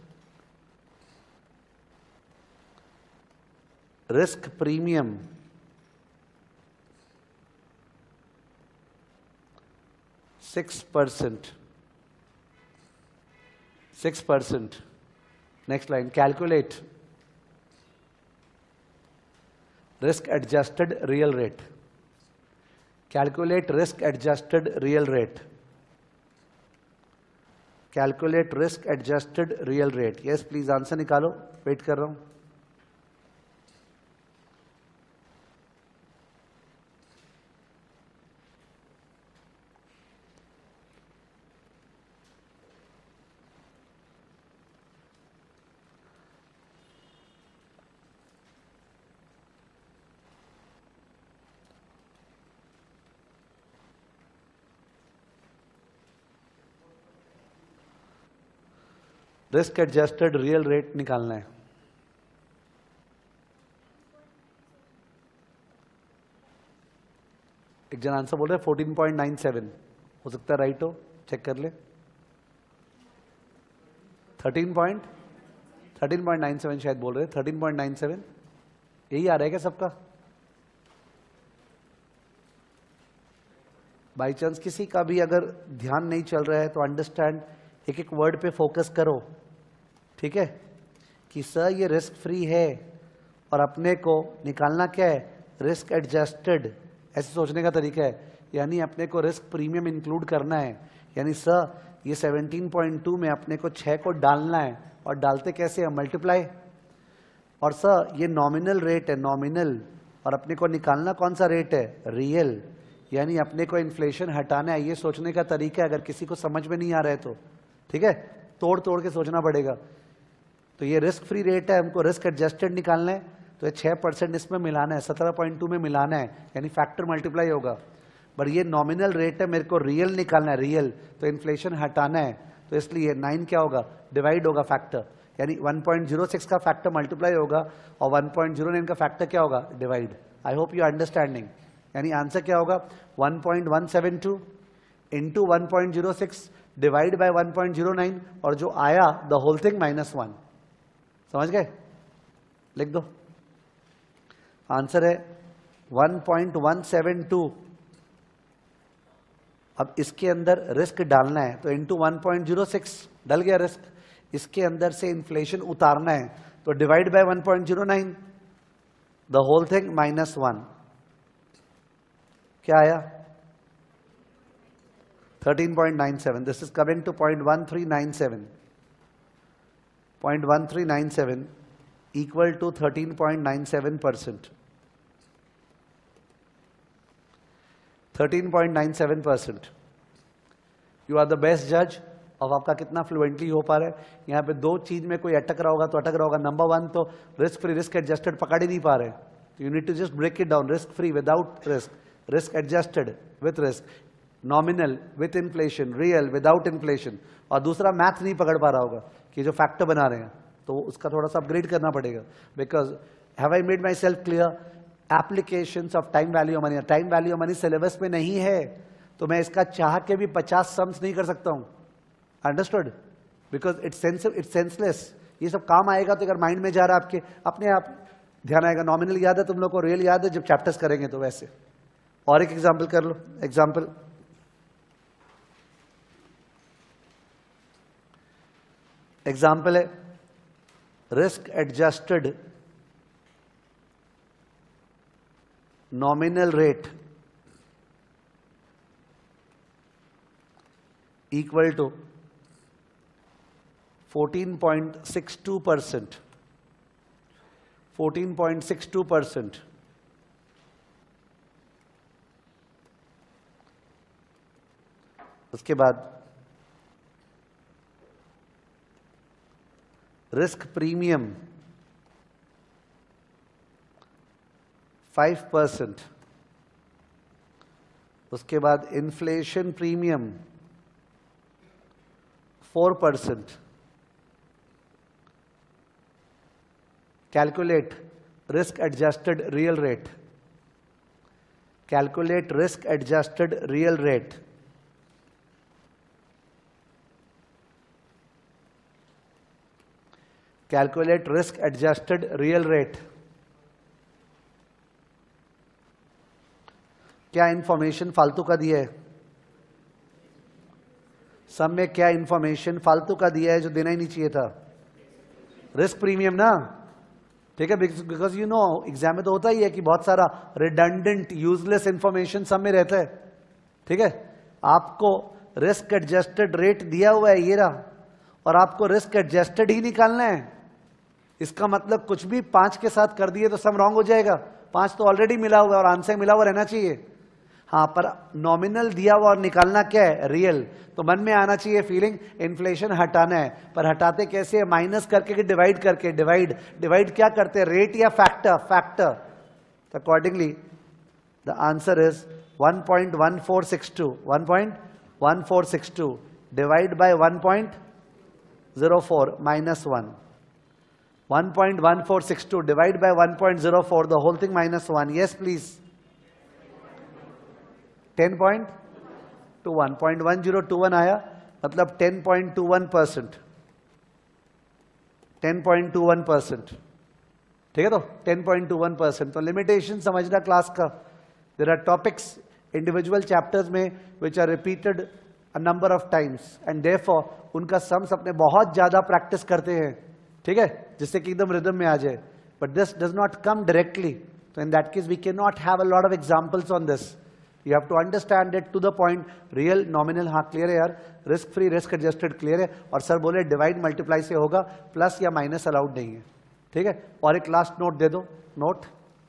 S1: Risk premium six percent. six percent. Next line. Calculate risk adjusted real rate. Calculate risk adjusted real rate. Calculate risk adjusted real rate. Yes, please answer निकालो. Wait कर रहा हूं. Risk adjusted real rate निकालना है. एक जन answer बोल रहे फोर्टीन पॉइंट नाइन सेवन. हो सकता है राइट हो, चेक कर ले. Thirteen point thirteen point nine seven शायद बोल रहे. थर्टीन पॉइंट नाइन सेवन यही आ रहा है क्या सबका? बाई चांस किसी का भी अगर ध्यान नहीं चल रहा है तो अंडरस्टैंड, एक एक वर्ड पे फोकस करो. ठीक है कि सर ये रिस्क फ्री है और अपने को निकालना क्या है? Risk adjusted. ऐसे सोचने का तरीका है. यानी अपने को रिस्क प्रीमियम इंक्लूड करना है. यानी सर ये सेवनटीन पॉइंट टू में अपने को छह को डालना है. और डालते कैसे है? मल्टीप्लाई. और सर ये नॉमिनल रेट है, नॉमिनल. और अपने को निकालना कौन सा रेट है? रियल. यानी अपने को इन्फ्लेशन हटाना है. ये सोचने का तरीका है. अगर किसी को समझ में नहीं आ रहा है तो ठीक है, तोड़ तोड़ के सोचना पड़ेगा. तो ये रिस्क फ्री रेट है, हमको रिस्क एडजस्टेड निकालना है. तो ये छह परसेंट इसमें मिलाना है, सत्रह पॉइंट टू में मिलाना है. यानी फैक्टर मल्टीप्लाई होगा. बट ये नॉमिनल रेट है, मेरे को रियल निकालना है, रियल. तो इन्फ्लेशन हटाना है. तो इसलिए नाइन क्या होगा? डिवाइड होगा फैक्टर. यानी वन पॉइंट ज़ीरो सिक्स का फैक्टर मल्टीप्लाई होगा और वन पॉइंट ज़ीरो नाइन का फैक्टर क्या होगा? Divide. I hope you understanding. यानी आंसर क्या होगा? One point one seven two into one point zero six divide by one point zero nine और जो आया the whole thing minus one. समझ गए? लिख दो. आंसर है one point one seven two. अब इसके अंदर रिस्क डालना है तो into one point zero six डल गया रिस्क. इसके अंदर से इन्फ्लेशन उतारना है तो divide by one point zero nine the whole thing minus one. क्या आया? Thirteen point nine seven. This is coming to zero point one three nine seven. zero point one three nine seven equal to thirteen point nine seven percent. thirteen point nine seven percent. You are the best judge. अब आपका कितना fluently हो पा रहा है. यहाँ पे दो चीज में कोई अटक रहा होगा तो अटक रहा होगा. नंबर वन तो रिस्क फ्री रिस्क एडजस्टेड पकड़ ही नहीं पा रहे. You need to just break it down. Risk free without risk, risk adjusted with risk, nominal with inflation, real without inflation. और दूसरा मैथ नहीं पकड़ पा रहा होगा कि जो फैक्टर बना रहे हैं तो उसका थोड़ा सा अपग्रेड करना पड़ेगा. Because have I made myself clear? Applications of time value of money. Time value of money syllabus में नहीं है तो मैं इसका चाह के भी पचास सम्स नहीं कर सकता हूं. Understood? Because it's sense it's senseless. ये सब काम आएगा तो अगर माइंड में जा रहा है आपके, अपने आप ध्यान आएगा. नॉमिनल याद है तुम लोग को, रियल याद है जब चैप्टर्स करेंगे तो वैसे. और एक एग्जाम्पल कर लो. एग्जाम्पल एग्जाम्पल है risk adjusted nominal rate equal to fourteen point six two percent. Fourteen point six two percent. उसके बाद रिस्क प्रीमियम फाइव परसेंट, उसके बाद inflation premium four percent. Calculate risk adjusted real rate, calculate risk adjusted real rate, calculate risk adjusted real rate. क्या information फालतू का दिया है? सब में क्या इंफॉर्मेशन फालतू का दिया है जो देना ही नहीं चाहिए था? रिस्क प्रीमियम ना, ठीक है, बिकॉज यू नो एग्जाम में तो होता ही है कि बहुत सारा रिडंडेंट यूजलेस इंफॉर्मेशन सब में रहता है, ठीक है। आपको रिस्क एडजस्टेड रेट दिया हुआ है ये रहा, और आपको रिस्क एडजस्टेड ही निकालना है। इसका मतलब कुछ भी पांच के साथ कर दिए तो सब रॉन्ग हो जाएगा। पांच तो ऑलरेडी मिला हुआ है और आंसर मिला हुआ रहना चाहिए। हाँ, पर नॉमिनल दिया हुआ और निकालना क्या है? रियल। तो मन में आना चाहिए फीलिंग इन्फ्लेशन हटाना है, पर हटाते कैसे? माइनस करके कि डिवाइड करके? डिवाइड डिवाइड क्या करते हैं, रेट या फैक्टर? फैक्टर। तो accordingly the answer is one point one four six two, one point one four six two divide by one point zero four minus one, one point one four six two divide by one point zero four, the whole thing minus one. Yes please. Ten point two one, point one zero two one आया, मतलब ten point two one percent, ten point two one percent, ठीक है। तो ten point two one percent. तो limitation समझना class का। There are topics individual chapters में which are repeated a number of times and therefore उनका sums अपने बहुत ज्यादा प्रैक्टिस करते हैं, ठीक है, जिससे कि एकदम रिदम में आ जाए। But this does not come directly, तो in that case we can not have a lot of examples on this. You have to understand it to the point, real, nominal, हाँ क्लियर है यार, risk free, risk adjusted clear है, और sir बोले divide multiply से होगा, plus या minus allowed नहीं है, ठीक है। और एक लास्ट नोट दे दो, note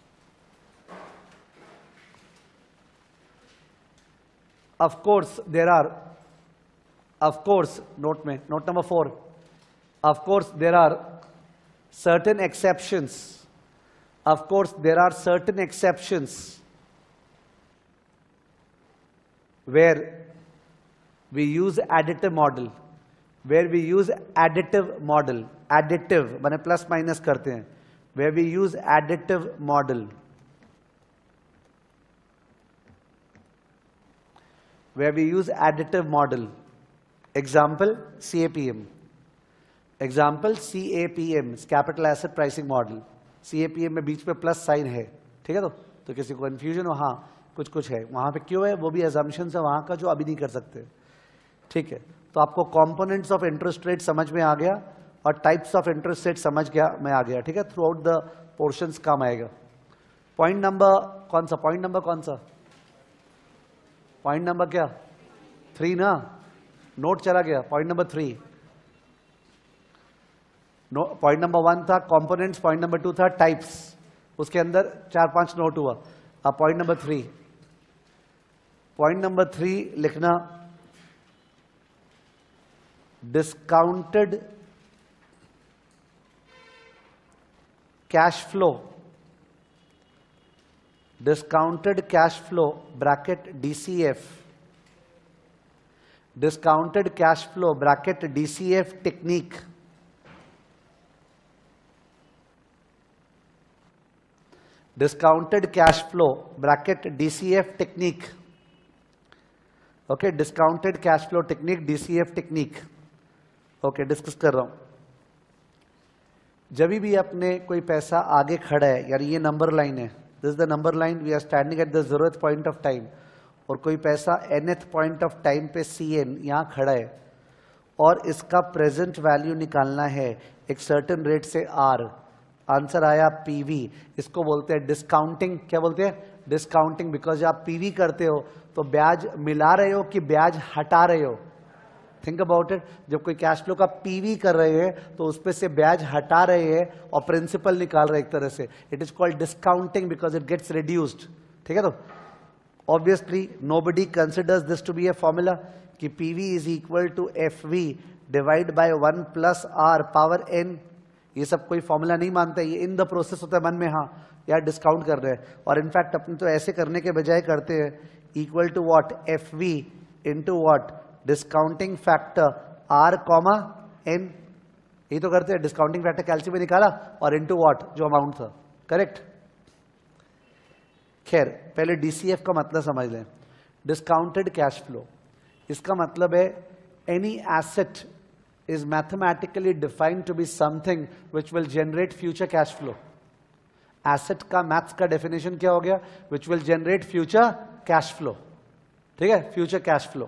S1: of course there are, of course note में, note number four, of course there are certain exceptions, of course there are certain exceptions where we use additive model, where we use additive model, additive माने plus minus करते हैं, where we use additive model, where we use additive model, example C A P M, example C A P M, capital asset pricing model, C A P M में बीच में plus sign है, ठीक है। तो तो किसी को कंफ्यूजन हो, हाँ कुछ कुछ है वहां पे, क्यों है वो भी assumptions है वहां का जो अभी नहीं कर सकते, ठीक है। तो आपको कंपोनेंट्स ऑफ इंटरेस्ट रेट समझ में आ गया और टाइप्स ऑफ इंटरेस्ट रेट समझ गया में आ गया, ठीक है। थ्रू आउट द पोर्शंस काम आएगा। पॉइंट नंबर कौन सा, पॉइंट नंबर कौन सा, पॉइंट नंबर क्या, थ्री ना, नोट चला गया। Point number three, no point number one था कंपोनेंट्स, पॉइंट नंबर टू था टाइप्स, उसके अंदर चार पांच नोट हुआ। अब point number three, point number three लिखना discounted cash flow, discounted cash flow bracket DCF, discounted cash flow bracket DCF technique, discounted cash flow bracket DCF technique, okay, discounted cash flow technique, DCF technique, okay, discuss कर रहा हूं। जब भी अपने कोई पैसा आगे खड़ा है, यानी ये नंबर लाइन है, this is the number line, we are standing at the zeroth point of time, और कोई पैसा एनथ पॉइंट ऑफ टाइम पे सी एन यहां खड़ा है, और इसका प्रेजेंट वैल्यू निकालना है एक सर्टेन रेट से आर, आंसर आया पीवी। इसको बोलते हैं डिस्काउंटिंग। क्या बोलते हैं? डिस्काउंटिंग। बिकॉज आप पीवी करते हो तो ब्याज मिला रहे हो कि ब्याज हटा रहे हो? Think about it. जब कोई कैश फ्लो का पीवी कर रहे हैं तो उसपे से ब्याज हटा रहे हैं और प्रिंसिपल निकाल रहे हैं एक तरह से। It is called discounting because it gets reduced, ठीक है। तो obviously nobody considers this to be a formula कि P V is equal to F V divide by one plus R power N, ये सब कोई फॉर्मूला नहीं मानता, ये इन द प्रोसेस होता है मन में, हाँ यार डिस्काउंट कर रहे हैं, और इनफैक्ट अपने तो ऐसे करने के बजाय करते हैं equal to what F V into what discounting factor R comma N, ये तो करते हैं, डिस्काउंटिंग फैक्टर कैलसी में निकाला और इनटू व्हाट जो अमाउंट था, करेक्ट। खैर पहले डीसीएफ का मतलब समझ लें, डिस्काउंटेड कैश फ्लो, इसका मतलब है any asset is mathematically defined to be something which will generate future cash flow. Asset का maths का definition क्या हो गया? Which will generate future cash flow. ठीक है? Future cash flow.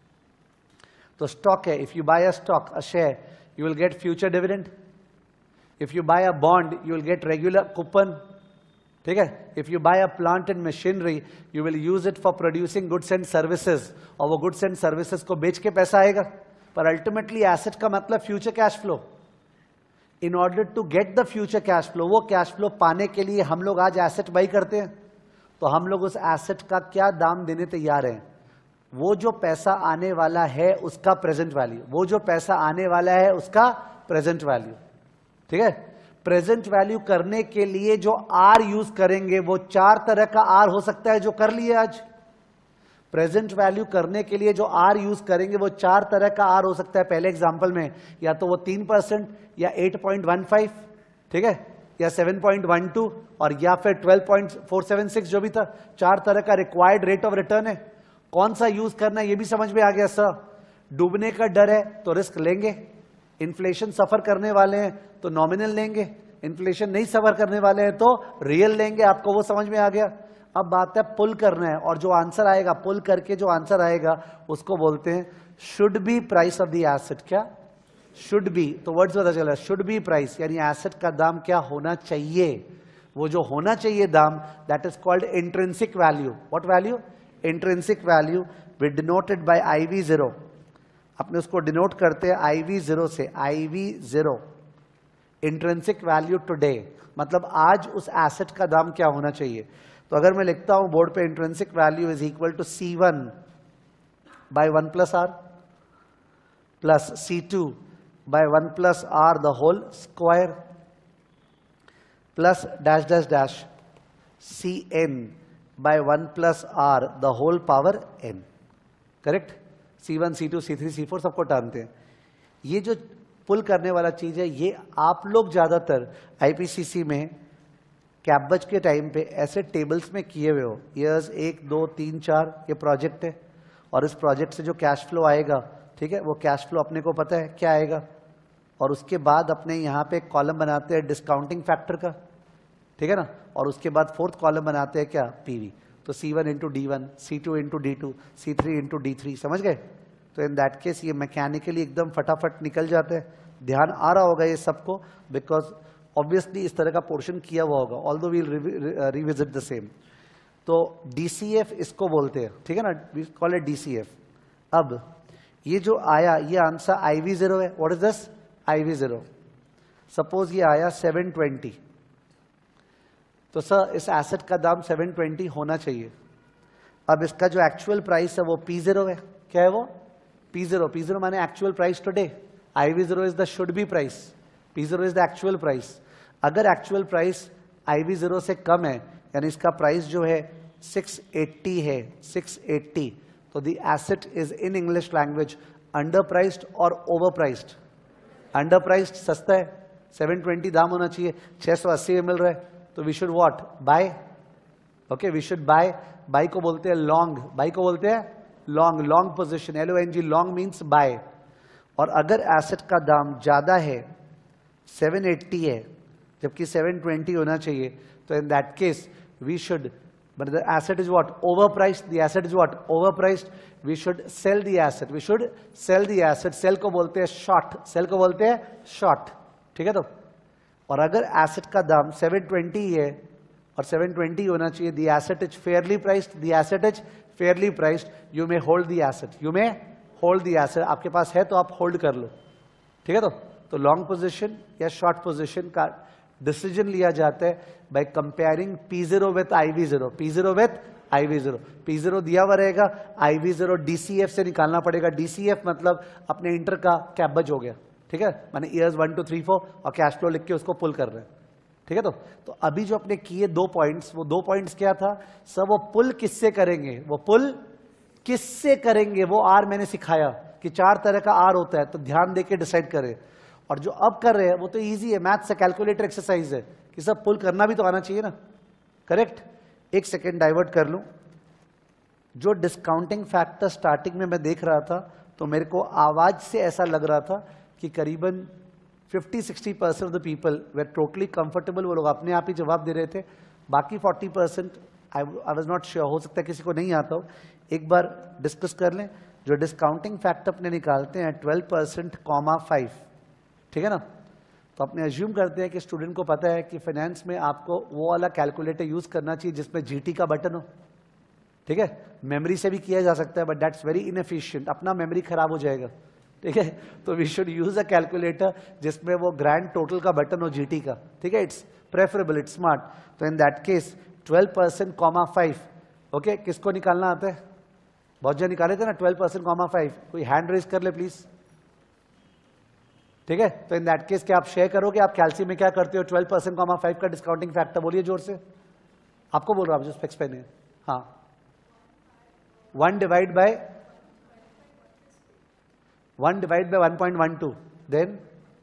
S1: तो stock है, if you buy a stock, a share, you will get future dividend. If you buy a bond, you will get regular coupon. ठीक है? If you buy a plant and machinery, you will use it for producing goods and services. और वो goods and services को बेच के पैसा आएगा. पर अल्टीमेटली एसेट का मतलब future cash flow. In order to get the future cash flow, वो कैश फ्लो पाने के लिए हम लोग आज एसेट बाई करते हैं, तो हम लोग उस एसेट का क्या दाम देने तैयार हैं? वो जो पैसा आने वाला है उसका प्रेजेंट वैल्यू, वो जो पैसा आने वाला है उसका प्रेजेंट वैल्यू. ठीक है? प्रेजेंट वैल्यू करने के लिए जो आर यूज करेंगे वो चार तरह का आर हो सकता है जो कर लिए आज. प्रेजेंट वैल्यू करने के लिए जो आर यूज करेंगे वो चार तरह का आर हो सकता है. पहले एग्जांपल में या तो वो तीन परसेंट या एट पॉइंट वन फाइव, ठीक है, या सेवन पॉइंट वन टू, और या फिर twelve point four seven six, जो भी था. चार तरह का रिक्वायर्ड रेट ऑफ रिटर्न है. कौन सा यूज करना है ये भी समझ में आ गया सर. डूबने का डर है तो रिस्क लेंगे, इन्फ्लेशन सफर करने वाले हैं तो नॉमिनल लेंगे, इन्फ्लेशन नहीं सफर करने वाले हैं तो रियल लेंगे. आपको वो समझ में आ गया. अब बात है पुल करना है, और जो आंसर आएगा पुल करके जो आंसर आएगा उसको बोलते हैं should be price of the asset. क्या शुड बी? तो वर्ड्स पता चला, शुड बी प्राइस यानी एसेट का दाम क्या होना चाहिए. वो जो होना चाहिए दाम, that is called intrinsic value. What value? Intrinsic value with denoted by I V zero. अपने उसको डिनोट करते हैं आई वी जीरो से. I V zero intrinsic value today, मतलब आज उस एसेट का दाम क्या होना चाहिए. तो अगर मैं लिखता हूं बोर्ड पे intrinsic value is equal to C one by one plus R plus C two by one plus R the whole square plus dash dash dash C N by one plus R the whole power N. Correct? C one, C two, C three, C four सबको टानते हैं. ये जो पुल करने वाला चीज है ये आप लोग ज्यादातर आईपीसीसी में कैबज के टाइम पे ऐसे टेबल्स में किए हुए हो. ईयर्स एक दो तीन चार ये प्रोजेक्ट है, और इस प्रोजेक्ट से जो कैश फ्लो आएगा, ठीक है, वो कैश फ्लो अपने को पता है क्या आएगा. और उसके बाद अपने यहाँ पे एक कॉलम बनाते हैं डिस्काउंटिंग फैक्टर का, ठीक है ना, और उसके बाद फोर्थ कॉलम बनाते हैं क्या? पीवी. तो C one into D one, C two into D two, C three into D three. समझ गए? तो इन दैट केस ये मैकेनिकली एकदम फटाफट निकल जाते हैं. ध्यान आ रहा होगा ये सबको, बिकॉज ऑब्वियसली इस तरह का पोर्शन किया हुआ होगा, although we will revisit the same. तो डीसीएफ इसको बोलते हैं, ठीक है ना, वी कॉल इट डीसीएफ. अब ये जो आया ये आंसर आई वी जीरो है. What is this? I V zero. Suppose ये आया सेवन ट्वेंटी, तो सर इस एसेट का दाम सेवन ट्वेंटी होना चाहिए. अब इसका जो एक्चुअल प्राइस है वो पी जीरो है. क्या है वो? P zero. पी जीरो माने actual price today. I V zero is the should be price, P zero is the actual price. अगर actual price I V zero से कम है, यानी इसका प्राइस जो है सिक्स एट्टी है, सिक्स एट्टी, तो the asset is in English language under priced और ओवर प्राइस्ड. अंडर प्राइस्ड सस्ता है, सेवन ट्वेंटी दाम होना चाहिए, छह सौ अस्सी में मिल रहा है, तो we should what? Buy. Okay, we should buy. Buy को बोलते हैं लॉन्ग. बाय को बोलते हैं long. Long position, L O N G, long means buy. और अगर एसेट का दाम ज्यादा है, सेवन एट्टी है, जबकि सेवन ट्वेंटी होना चाहिए, तो in that case we should, but the asset is what? Overpriced. The asset is what? Overpriced. We should sell the asset. We should sell the asset. Sell को बोलते हैं short. Sell को बोलते हैं short. ठीक है? तो और अगर asset का दाम सेवन ट्वेंटी है और सेवन ट्वेंटी होना चाहिए, the asset is fairly priced. The asset is fairly priced. You may hold the asset. You may hold the asset. आपके पास है तो आप hold कर लो. ठीक है? तो तो लॉन्ग पोजिशन या शॉर्ट पोजिशन का डिसीजन लिया जाता है by comparing P zero with I V zero. P zero with I V zero, P zero दिया हुआ रहेगा, आई वी जीरो डीसीएफ से निकालना पड़ेगा। डीसीएफ मतलब अपने इंटर का कैबज हो गया, ठीक है, माने years one two three four और कैश फ्लो लिख के उसको पुल कर रहे हैं, ठीक है। तो तो अभी जो अपने किए दो पॉइंट्स, वो दो पॉइंट्स क्या था सर? वो पुल किससे करेंगे? वो पुल किससे करेंगे? वो आर मैंने सिखाया कि चार तरह का आर होता है, तो ध्यान देके डिसाइड करें। और जो अब कर रहे हैं वो तो इजी है, मैथ से कैलकुलेटर एक्सरसाइज है कि सब पुल करना भी तो आना चाहिए ना, करेक्ट। एक सेकेंड डाइवर्ट कर लूं। जो डिस्काउंटिंग फैक्टर स्टार्टिंग में मैं देख रहा था तो मेरे को आवाज से ऐसा लग रहा था कि करीबन fifty sixty percent of the people were totally comfortable, वो लोग अपने आप ही जवाब दे रहे थे। बाकी forty percent I was not sure, हो सकता है किसी को नहीं आता हो। एक बार डिस्कस कर लें। जो डिस्काउंटिंग फैक्टर अपने निकालते हैं ट्वेल्व परसेंट कॉमा फाइव, ठीक है ना। तो अपने अज्यूम करते हैं कि स्टूडेंट को पता है कि फाइनेंस में आपको वो वाला कैलकुलेटर यूज करना चाहिए जिसमें जीटी का बटन हो, ठीक है। मेमोरी से भी किया जा सकता है बट दैट्स वेरी इनएफिशिएंट, अपना मेमोरी खराब हो जाएगा, ठीक है। तो we should use a calculator जिसमें वो ग्रैंड टोटल का बटन हो जीटी का, ठीक है। It's preferable, it's smart. तो in that case twelve percent comma five, okay. किसको निकालना आता है? बहुत जन निकाले थे ना ट्वेल्व परसेंट कॉमा फाइव, कोई हैंड रेज कर ले प्लीज, ठीक है। तो इन दैट केस क्या आप शेयर करोगे? आप कैल्सियम में क्या करते हो? ट्वेल्व परसेंट कॉमा फाइव का डिस्काउंटिंग फैक्टर बोलिए जोर से। आपको बोल रहा हूं, जो स्पेक्स पहने। हाँ, one divide by one divide by one point one two, then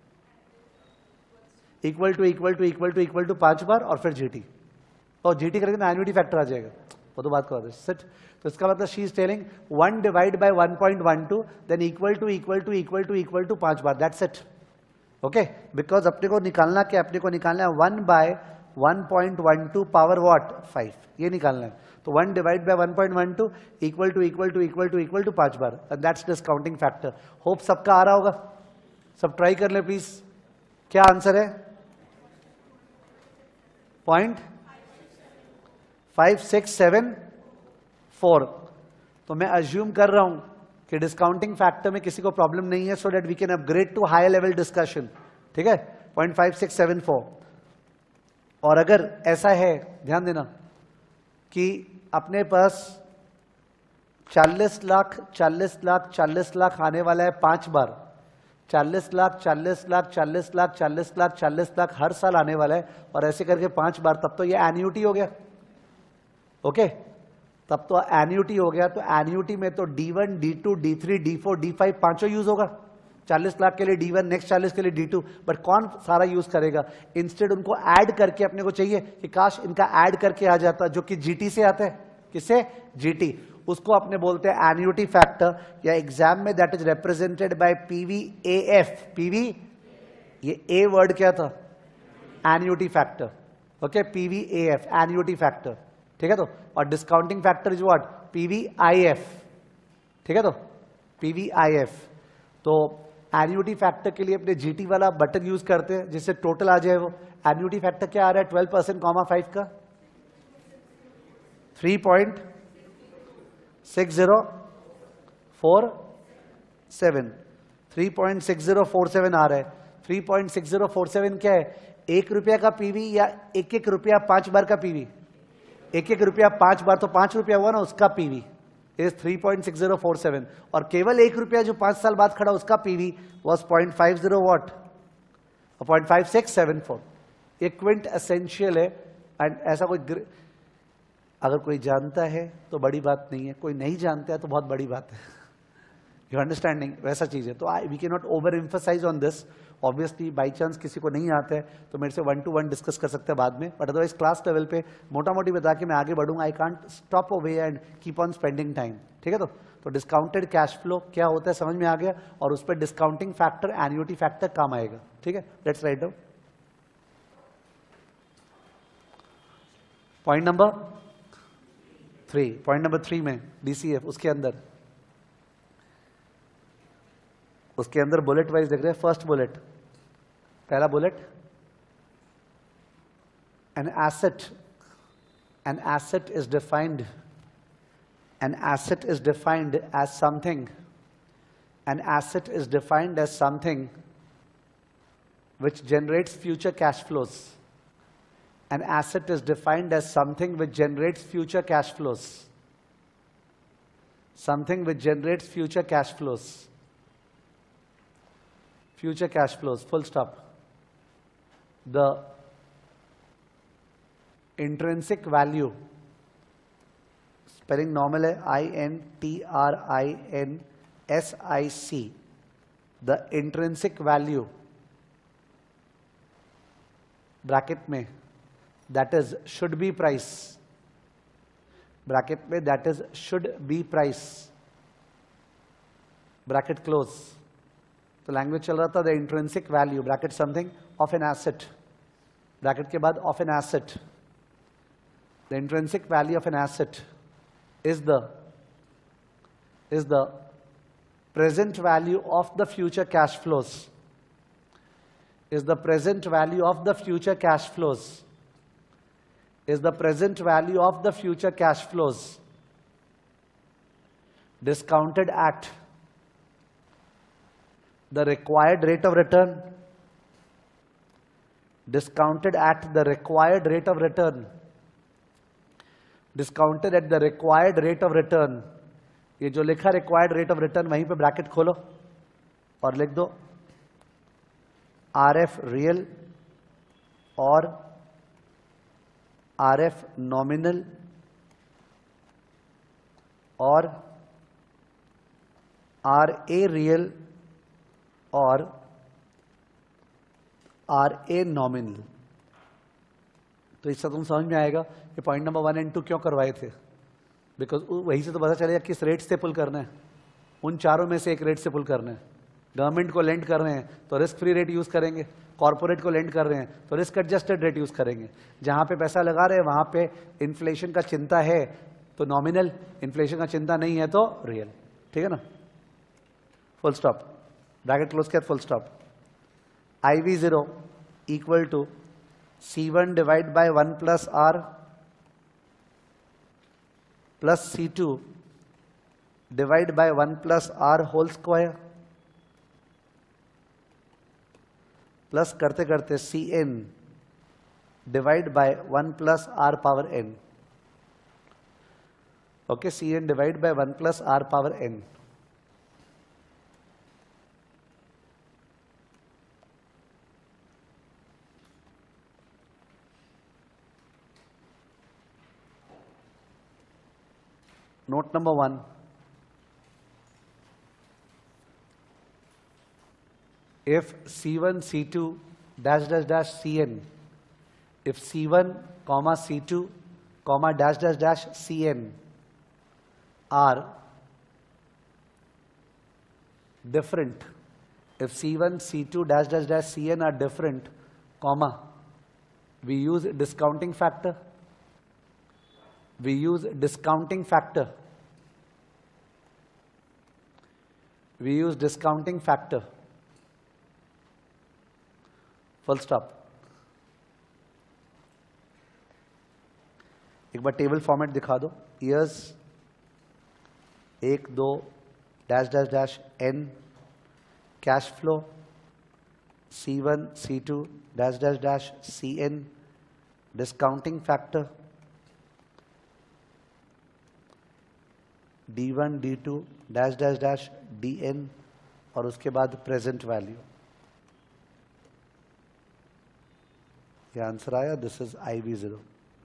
S1: equal to equal to equal to equal to पांच बार और फिर जीटी। और जीटी करेंगे तो एन्युटी फैक्टर आ जाएगा, वो तो बात कर सेट। तो इसका मतलब she is telling one divide by one point one two then equal to equal to equal to equal to पांच बार, दैट्स इट, ओके। बिकॉज अपने को निकालना क्या? अपने को निकालना है one by one point one two power what five, ये निकालना है। तो one divide by one point one two equal to equal to equal to equal to पांच बार, and that's discounting factor. Hope सबका आ रहा होगा, सब ट्राई कर ले प्लीज। क्या आंसर है? Point five six seven four. तो मैं अज्यूम कर रहा हूं कि डिस्काउंटिंग फैक्टर में किसी को प्रॉब्लम नहीं है, so that we can upgrade to higher level discussion, ठीक है। Point five six seven four. और अगर ऐसा है, ध्यान देना कि अपने पास चालीस लाख चालीस लाख चालीस लाख आने वाला है पांच बार, चालीस लाख चालीस लाख चालीस लाख चालीस लाख चालीस लाख हर साल आने वाला है, और ऐसे करके पांच बार, तब तो ये एन्युटी हो गया, ओके। तब तो एन्युटी हो गया। तो एन्युटी में तो D one D two D three D four D five पांचों यूज होगा। चालीस लाख के लिए डी वन, नेक्स्ट चालीस के लिए डी टू, बट कौन सारा यूज करेगा? इंस्टेड उनको ऐड करके अपने को चाहिए कि काश इनका ऐड करके आ जाता, जो कि जीटी से आता है। किससे? जीटी। उसको अपने बोलते हैं एन्युटी फैक्टर, या एग्जाम में that is represented by PV A F. PV, ये ए वर्ड क्या था? Annuity factor, okay. PV A F, annuity factor, ठीक है। तो और discounting factor is what? PV I F, ठीक है। तो पीवी आई एफ। तो एन्युटी फैक्टर के लिए अपने जीटी वाला बटन यूज करते हैं जिससे टोटल आ जाए। वो एन्युटी फैक्टर क्या आ रहा है? ट्वेल्व परसेंट कॉमा फाइव का three point six zero four seven, three point six zero four seven आ रहा है। Three point six zero four seven क्या है? एक रुपया का पीवी या एक एक रुपया पांच बार का पीवी? एक एक रुपया पांच बार तो पांच रुपया हुआ ना, उसका PV is three point six zero four seven. और केवल एक रुपया जो पांच साल बाद खड़ा, उसका PV was point five zero what, point five six seven four. ये क्विंट एसेंशियल है। एंड ऐसा कोई अगर कोई जानता है तो बड़ी बात नहीं है, कोई नहीं जानता है तो बहुत बड़ी बात है। You understanding? वैसा चीज है। तो I we can not overemphasize on this. Obviously by chance किसी को नहीं आता है तो मेरे से वन टू वन डिस्कस कर सकते हैं बाद में, बट अदरवाइज क्लास लेवल पे मोटा मोटी बता के मैं आगे बढ़ूंगा। I can't stop away and keep on spending time, ठीक है। तो तो डिस्काउंटेड कैश फ्लो क्या होता है समझ में आ गया, और उस पर डिस्काउंटिंग फैक्टर, एन्युटी फैक्टर काम आएगा, ठीक है। Let's write down point number three. Point number three में डीसीएफ, उसके अंदर उसके अंदर बुलेट वाइज देख रहे हैं। फर्स्ट बुलेट, पहला bullet, an asset an asset is defined an asset is defined as something an asset is defined as something which generates future cash flows. An asset is defined as something which generates future cash flows. Something which generates future cash flows. Future cash flows, full stop. The intrinsic value, spelling normal है, I N T R I N S I C. The intrinsic value, bracket में, that is should be price. Bracket में that is should be price. Bracket close. तो language चल रहा था the intrinsic value bracket something of an asset, bracket के बाद of an asset. The intrinsic value of an asset is the is the present value of the future cash flows. Is the present value of the future cash flows. Is the present value of the future cash flows discounted at the required rate of return, discounted at the required rate of return, discounted at the required rate of return. ये जो लिखा required rate of return वहीं पे bracket खोलो और लिख दो R F real और आर एफ नॉमिनल और आर ए रियल और आर ए नॉमिनल. तो इससे तुम समझ में आएगा कि point number one and two क्यों करवाए थे, बिकॉज वहीं से तो पता चलेगा किस रेट से पुल करना है. उन चारों में से एक रेट से पुल करना है. गवर्नमेंट को लेंड कर रहे हैं तो रिस्क फ्री रेट यूज करेंगे, कॉर्पोरेट को लेंड कर रहे हैं तो रिस्क एडजस्टेड रेट यूज करेंगे. जहां पे पैसा लगा रहे हैं वहां पे इन्फ्लेशन का चिंता है तो नॉमिनल, इन्फ्लेशन का चिंता नहीं है तो रियल. ठीक है ना. Full stop. ब्रैकेट क्लोज किया, full stop. I V zero equal to C one divide by one plus R plus C two divide by one plus R whole square plus करते करते C N divide by one plus R power N. Okay, C N divide by one plus R power N. Note number one, if C one, C two, dash dash dash C N, if C one, comma C two, comma dash dash dash C N are different, if C one, C two, dash dash dash C N are different, comma, we use discounting factor. We use discounting factor. We use discounting factor. Full stop. एक बार table format दिखा दो. Years एक दो dash dash dash N, cash flow C one C two dash dash dash C N, discounting factor D one D two dash dash dash D N और उसके बाद present value. ये answer आया. This is I V zero.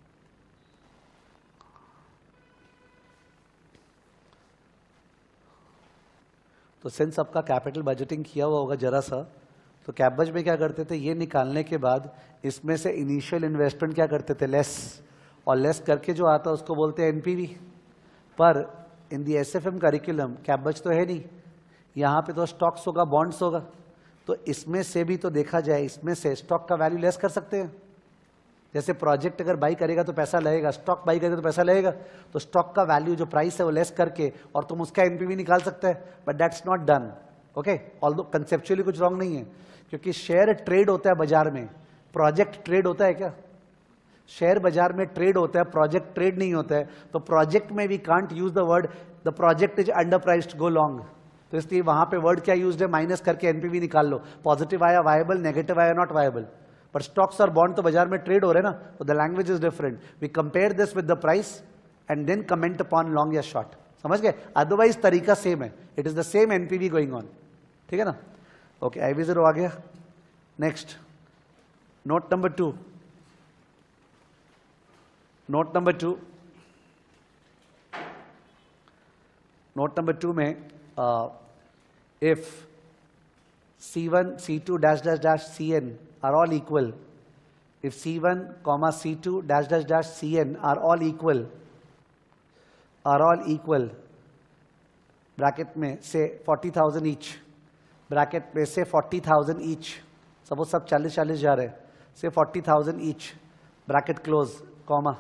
S1: तो since आपका capital budgeting किया हुआ होगा जरा सा, तो कैपबज में क्या करते थे, ये निकालने के बाद इसमें से इनिशियल इन्वेस्टमेंट क्या करते थे, लेस, और लेस करके जो आता उसको बोलते हैं एनपीवी. पर इन दी एसएफएम करिकुलम कैपबज तो है नहीं, यहाँ पे तो स्टॉक्स होगा, बॉन्ड्स होगा. तो इसमें से भी तो देखा जाए, इसमें से स्टॉक का वैल्यू लेस कर सकते हैं. जैसे प्रोजेक्ट अगर बाई करेगा तो पैसा लगेगा, स्टॉक बाई करेगा तो पैसा लगेगा, तो स्टॉक का वैल्यू जो प्राइस है वो लेस करके और तुम उसका एनपीवी निकाल सकते हैं. But that's not done. Okay, although conceptually कुछ रॉन्ग नहीं है, क्योंकि शेयर ट्रेड होता है बाजार में, प्रोजेक्ट ट्रेड होता है क्या? शेयर बाजार में ट्रेड होता है, प्रोजेक्ट ट्रेड नहीं होता है. तो प्रोजेक्ट में we can't use the word the project is under priced go long. तो इसलिए वहां पे वर्ड क्या यूज्ड है, माइनस करके एनपीवी निकाल लो. पॉजिटिव आया वायबल, नेगेटिव आया नॉट वायबल. बट स्टॉक्स और बॉन्ड तो बाजार में ट्रेड हो रहे हैं ना, तो the language is different. We compare this with the price and then comment upon long या शॉर्ट. समझ गए? अदरवाइज तरीका सेम है. It is the same NPV going on. ठीक है ना? ओके, आई वी जीरो आ गया. Next note number two. Note number two note number two में if C one, C two, dash dash dash C n are all equal, if C one, comma C two, dash dash dash C n are all equal, are all equal, bracket में say forty thousand each, bracket में say forty thousand each, suppose सब चालीस चालीस जा रहे हैं, say forty thousand each, bracket close, comma,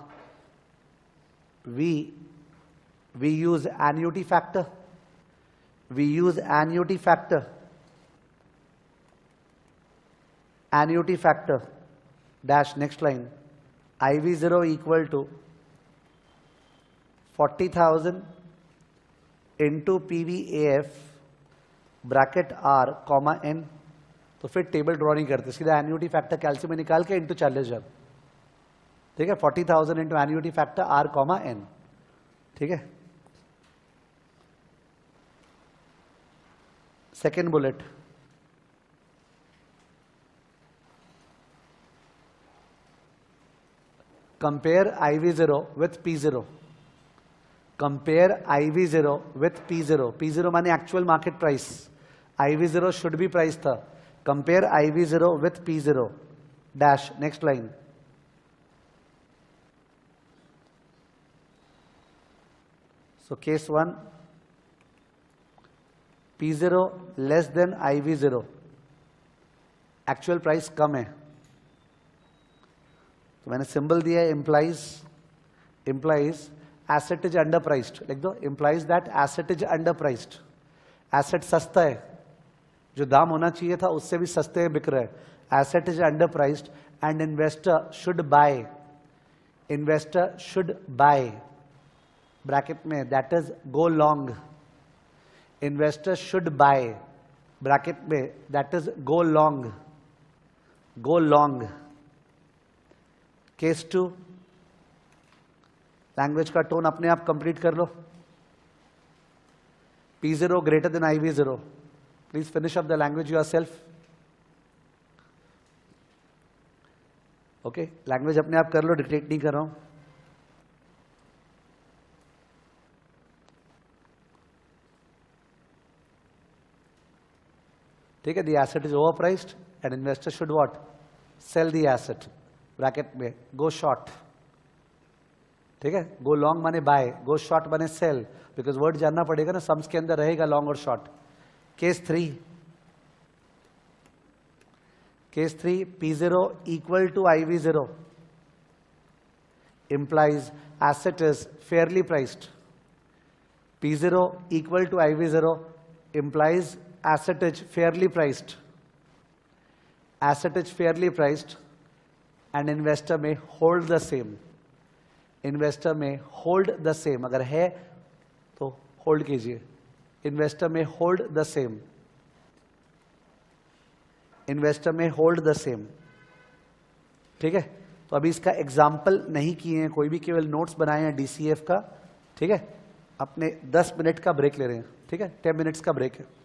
S1: we we use annuity factor, we use annuity factor, annuity factor, dash, next line, I V zero equal to forty thousand into P V A F, bracket R, comma N. तो फिर table draw नहीं करते, सीधा annuity factor calcium में निकाल के into चालीस हजार. ठीक है? Forty thousand into annuity factor R comma N. ठीक है? Second bullet, compare I V zero with P zero. Compare I V zero with P zero. P zero माने actual market price. I V zero should be price था. Compare I V zero with P zero. Dash. Next line. So case one. P zero less than I V zero. Actual price कम है. तो मैंने symbol दिया है implies, implies asset is underpriced. लिख दो, implies that asset is underpriced. Asset सस्ता है, जो दाम होना चाहिए था उससे भी सस्ते बिक रहा है. Asset is underpriced and investor should buy. Investor should buy. Bracket में that is go long. Investor should buy. Bracket में that is go long. Go long. Case two, language का टोन अपने आप कंप्लीट कर लो. P zero greater than I V zero. Please finish up the language yourself. Okay, language अपने आप कर लो, dictate नहीं कर रहा हूं. ठीक है? The asset is over priced and investor should what? Sell the asset. Bracket में गो शॉर्ट. ठीक है? गो लॉन्ग माने बाय, गो शॉर्ट माने सेल, बिकॉज वर्ड जानना पड़ेगा ना, सम्स के अंदर रहेगा लॉन्ग और short. Case three, case three, P zero equal to I V zero implies asset is fairly priced. P zero equal to I V zero implies asset is fairly priced. Asset is fairly priced and investor may hold the same. Investor may hold the same. अगर है तो hold कीजिए. Investor may hold the same. Investor may hold the same. ठीक है? तो अभी इसका example नहीं किए हैं कोई भी, केवल नोट्स बनाए हैं डीसीएफ का. ठीक है? अपने दस मिनट का ब्रेक ले रहे हैं. ठीक है? टेन मिनट्स का ब्रेक है.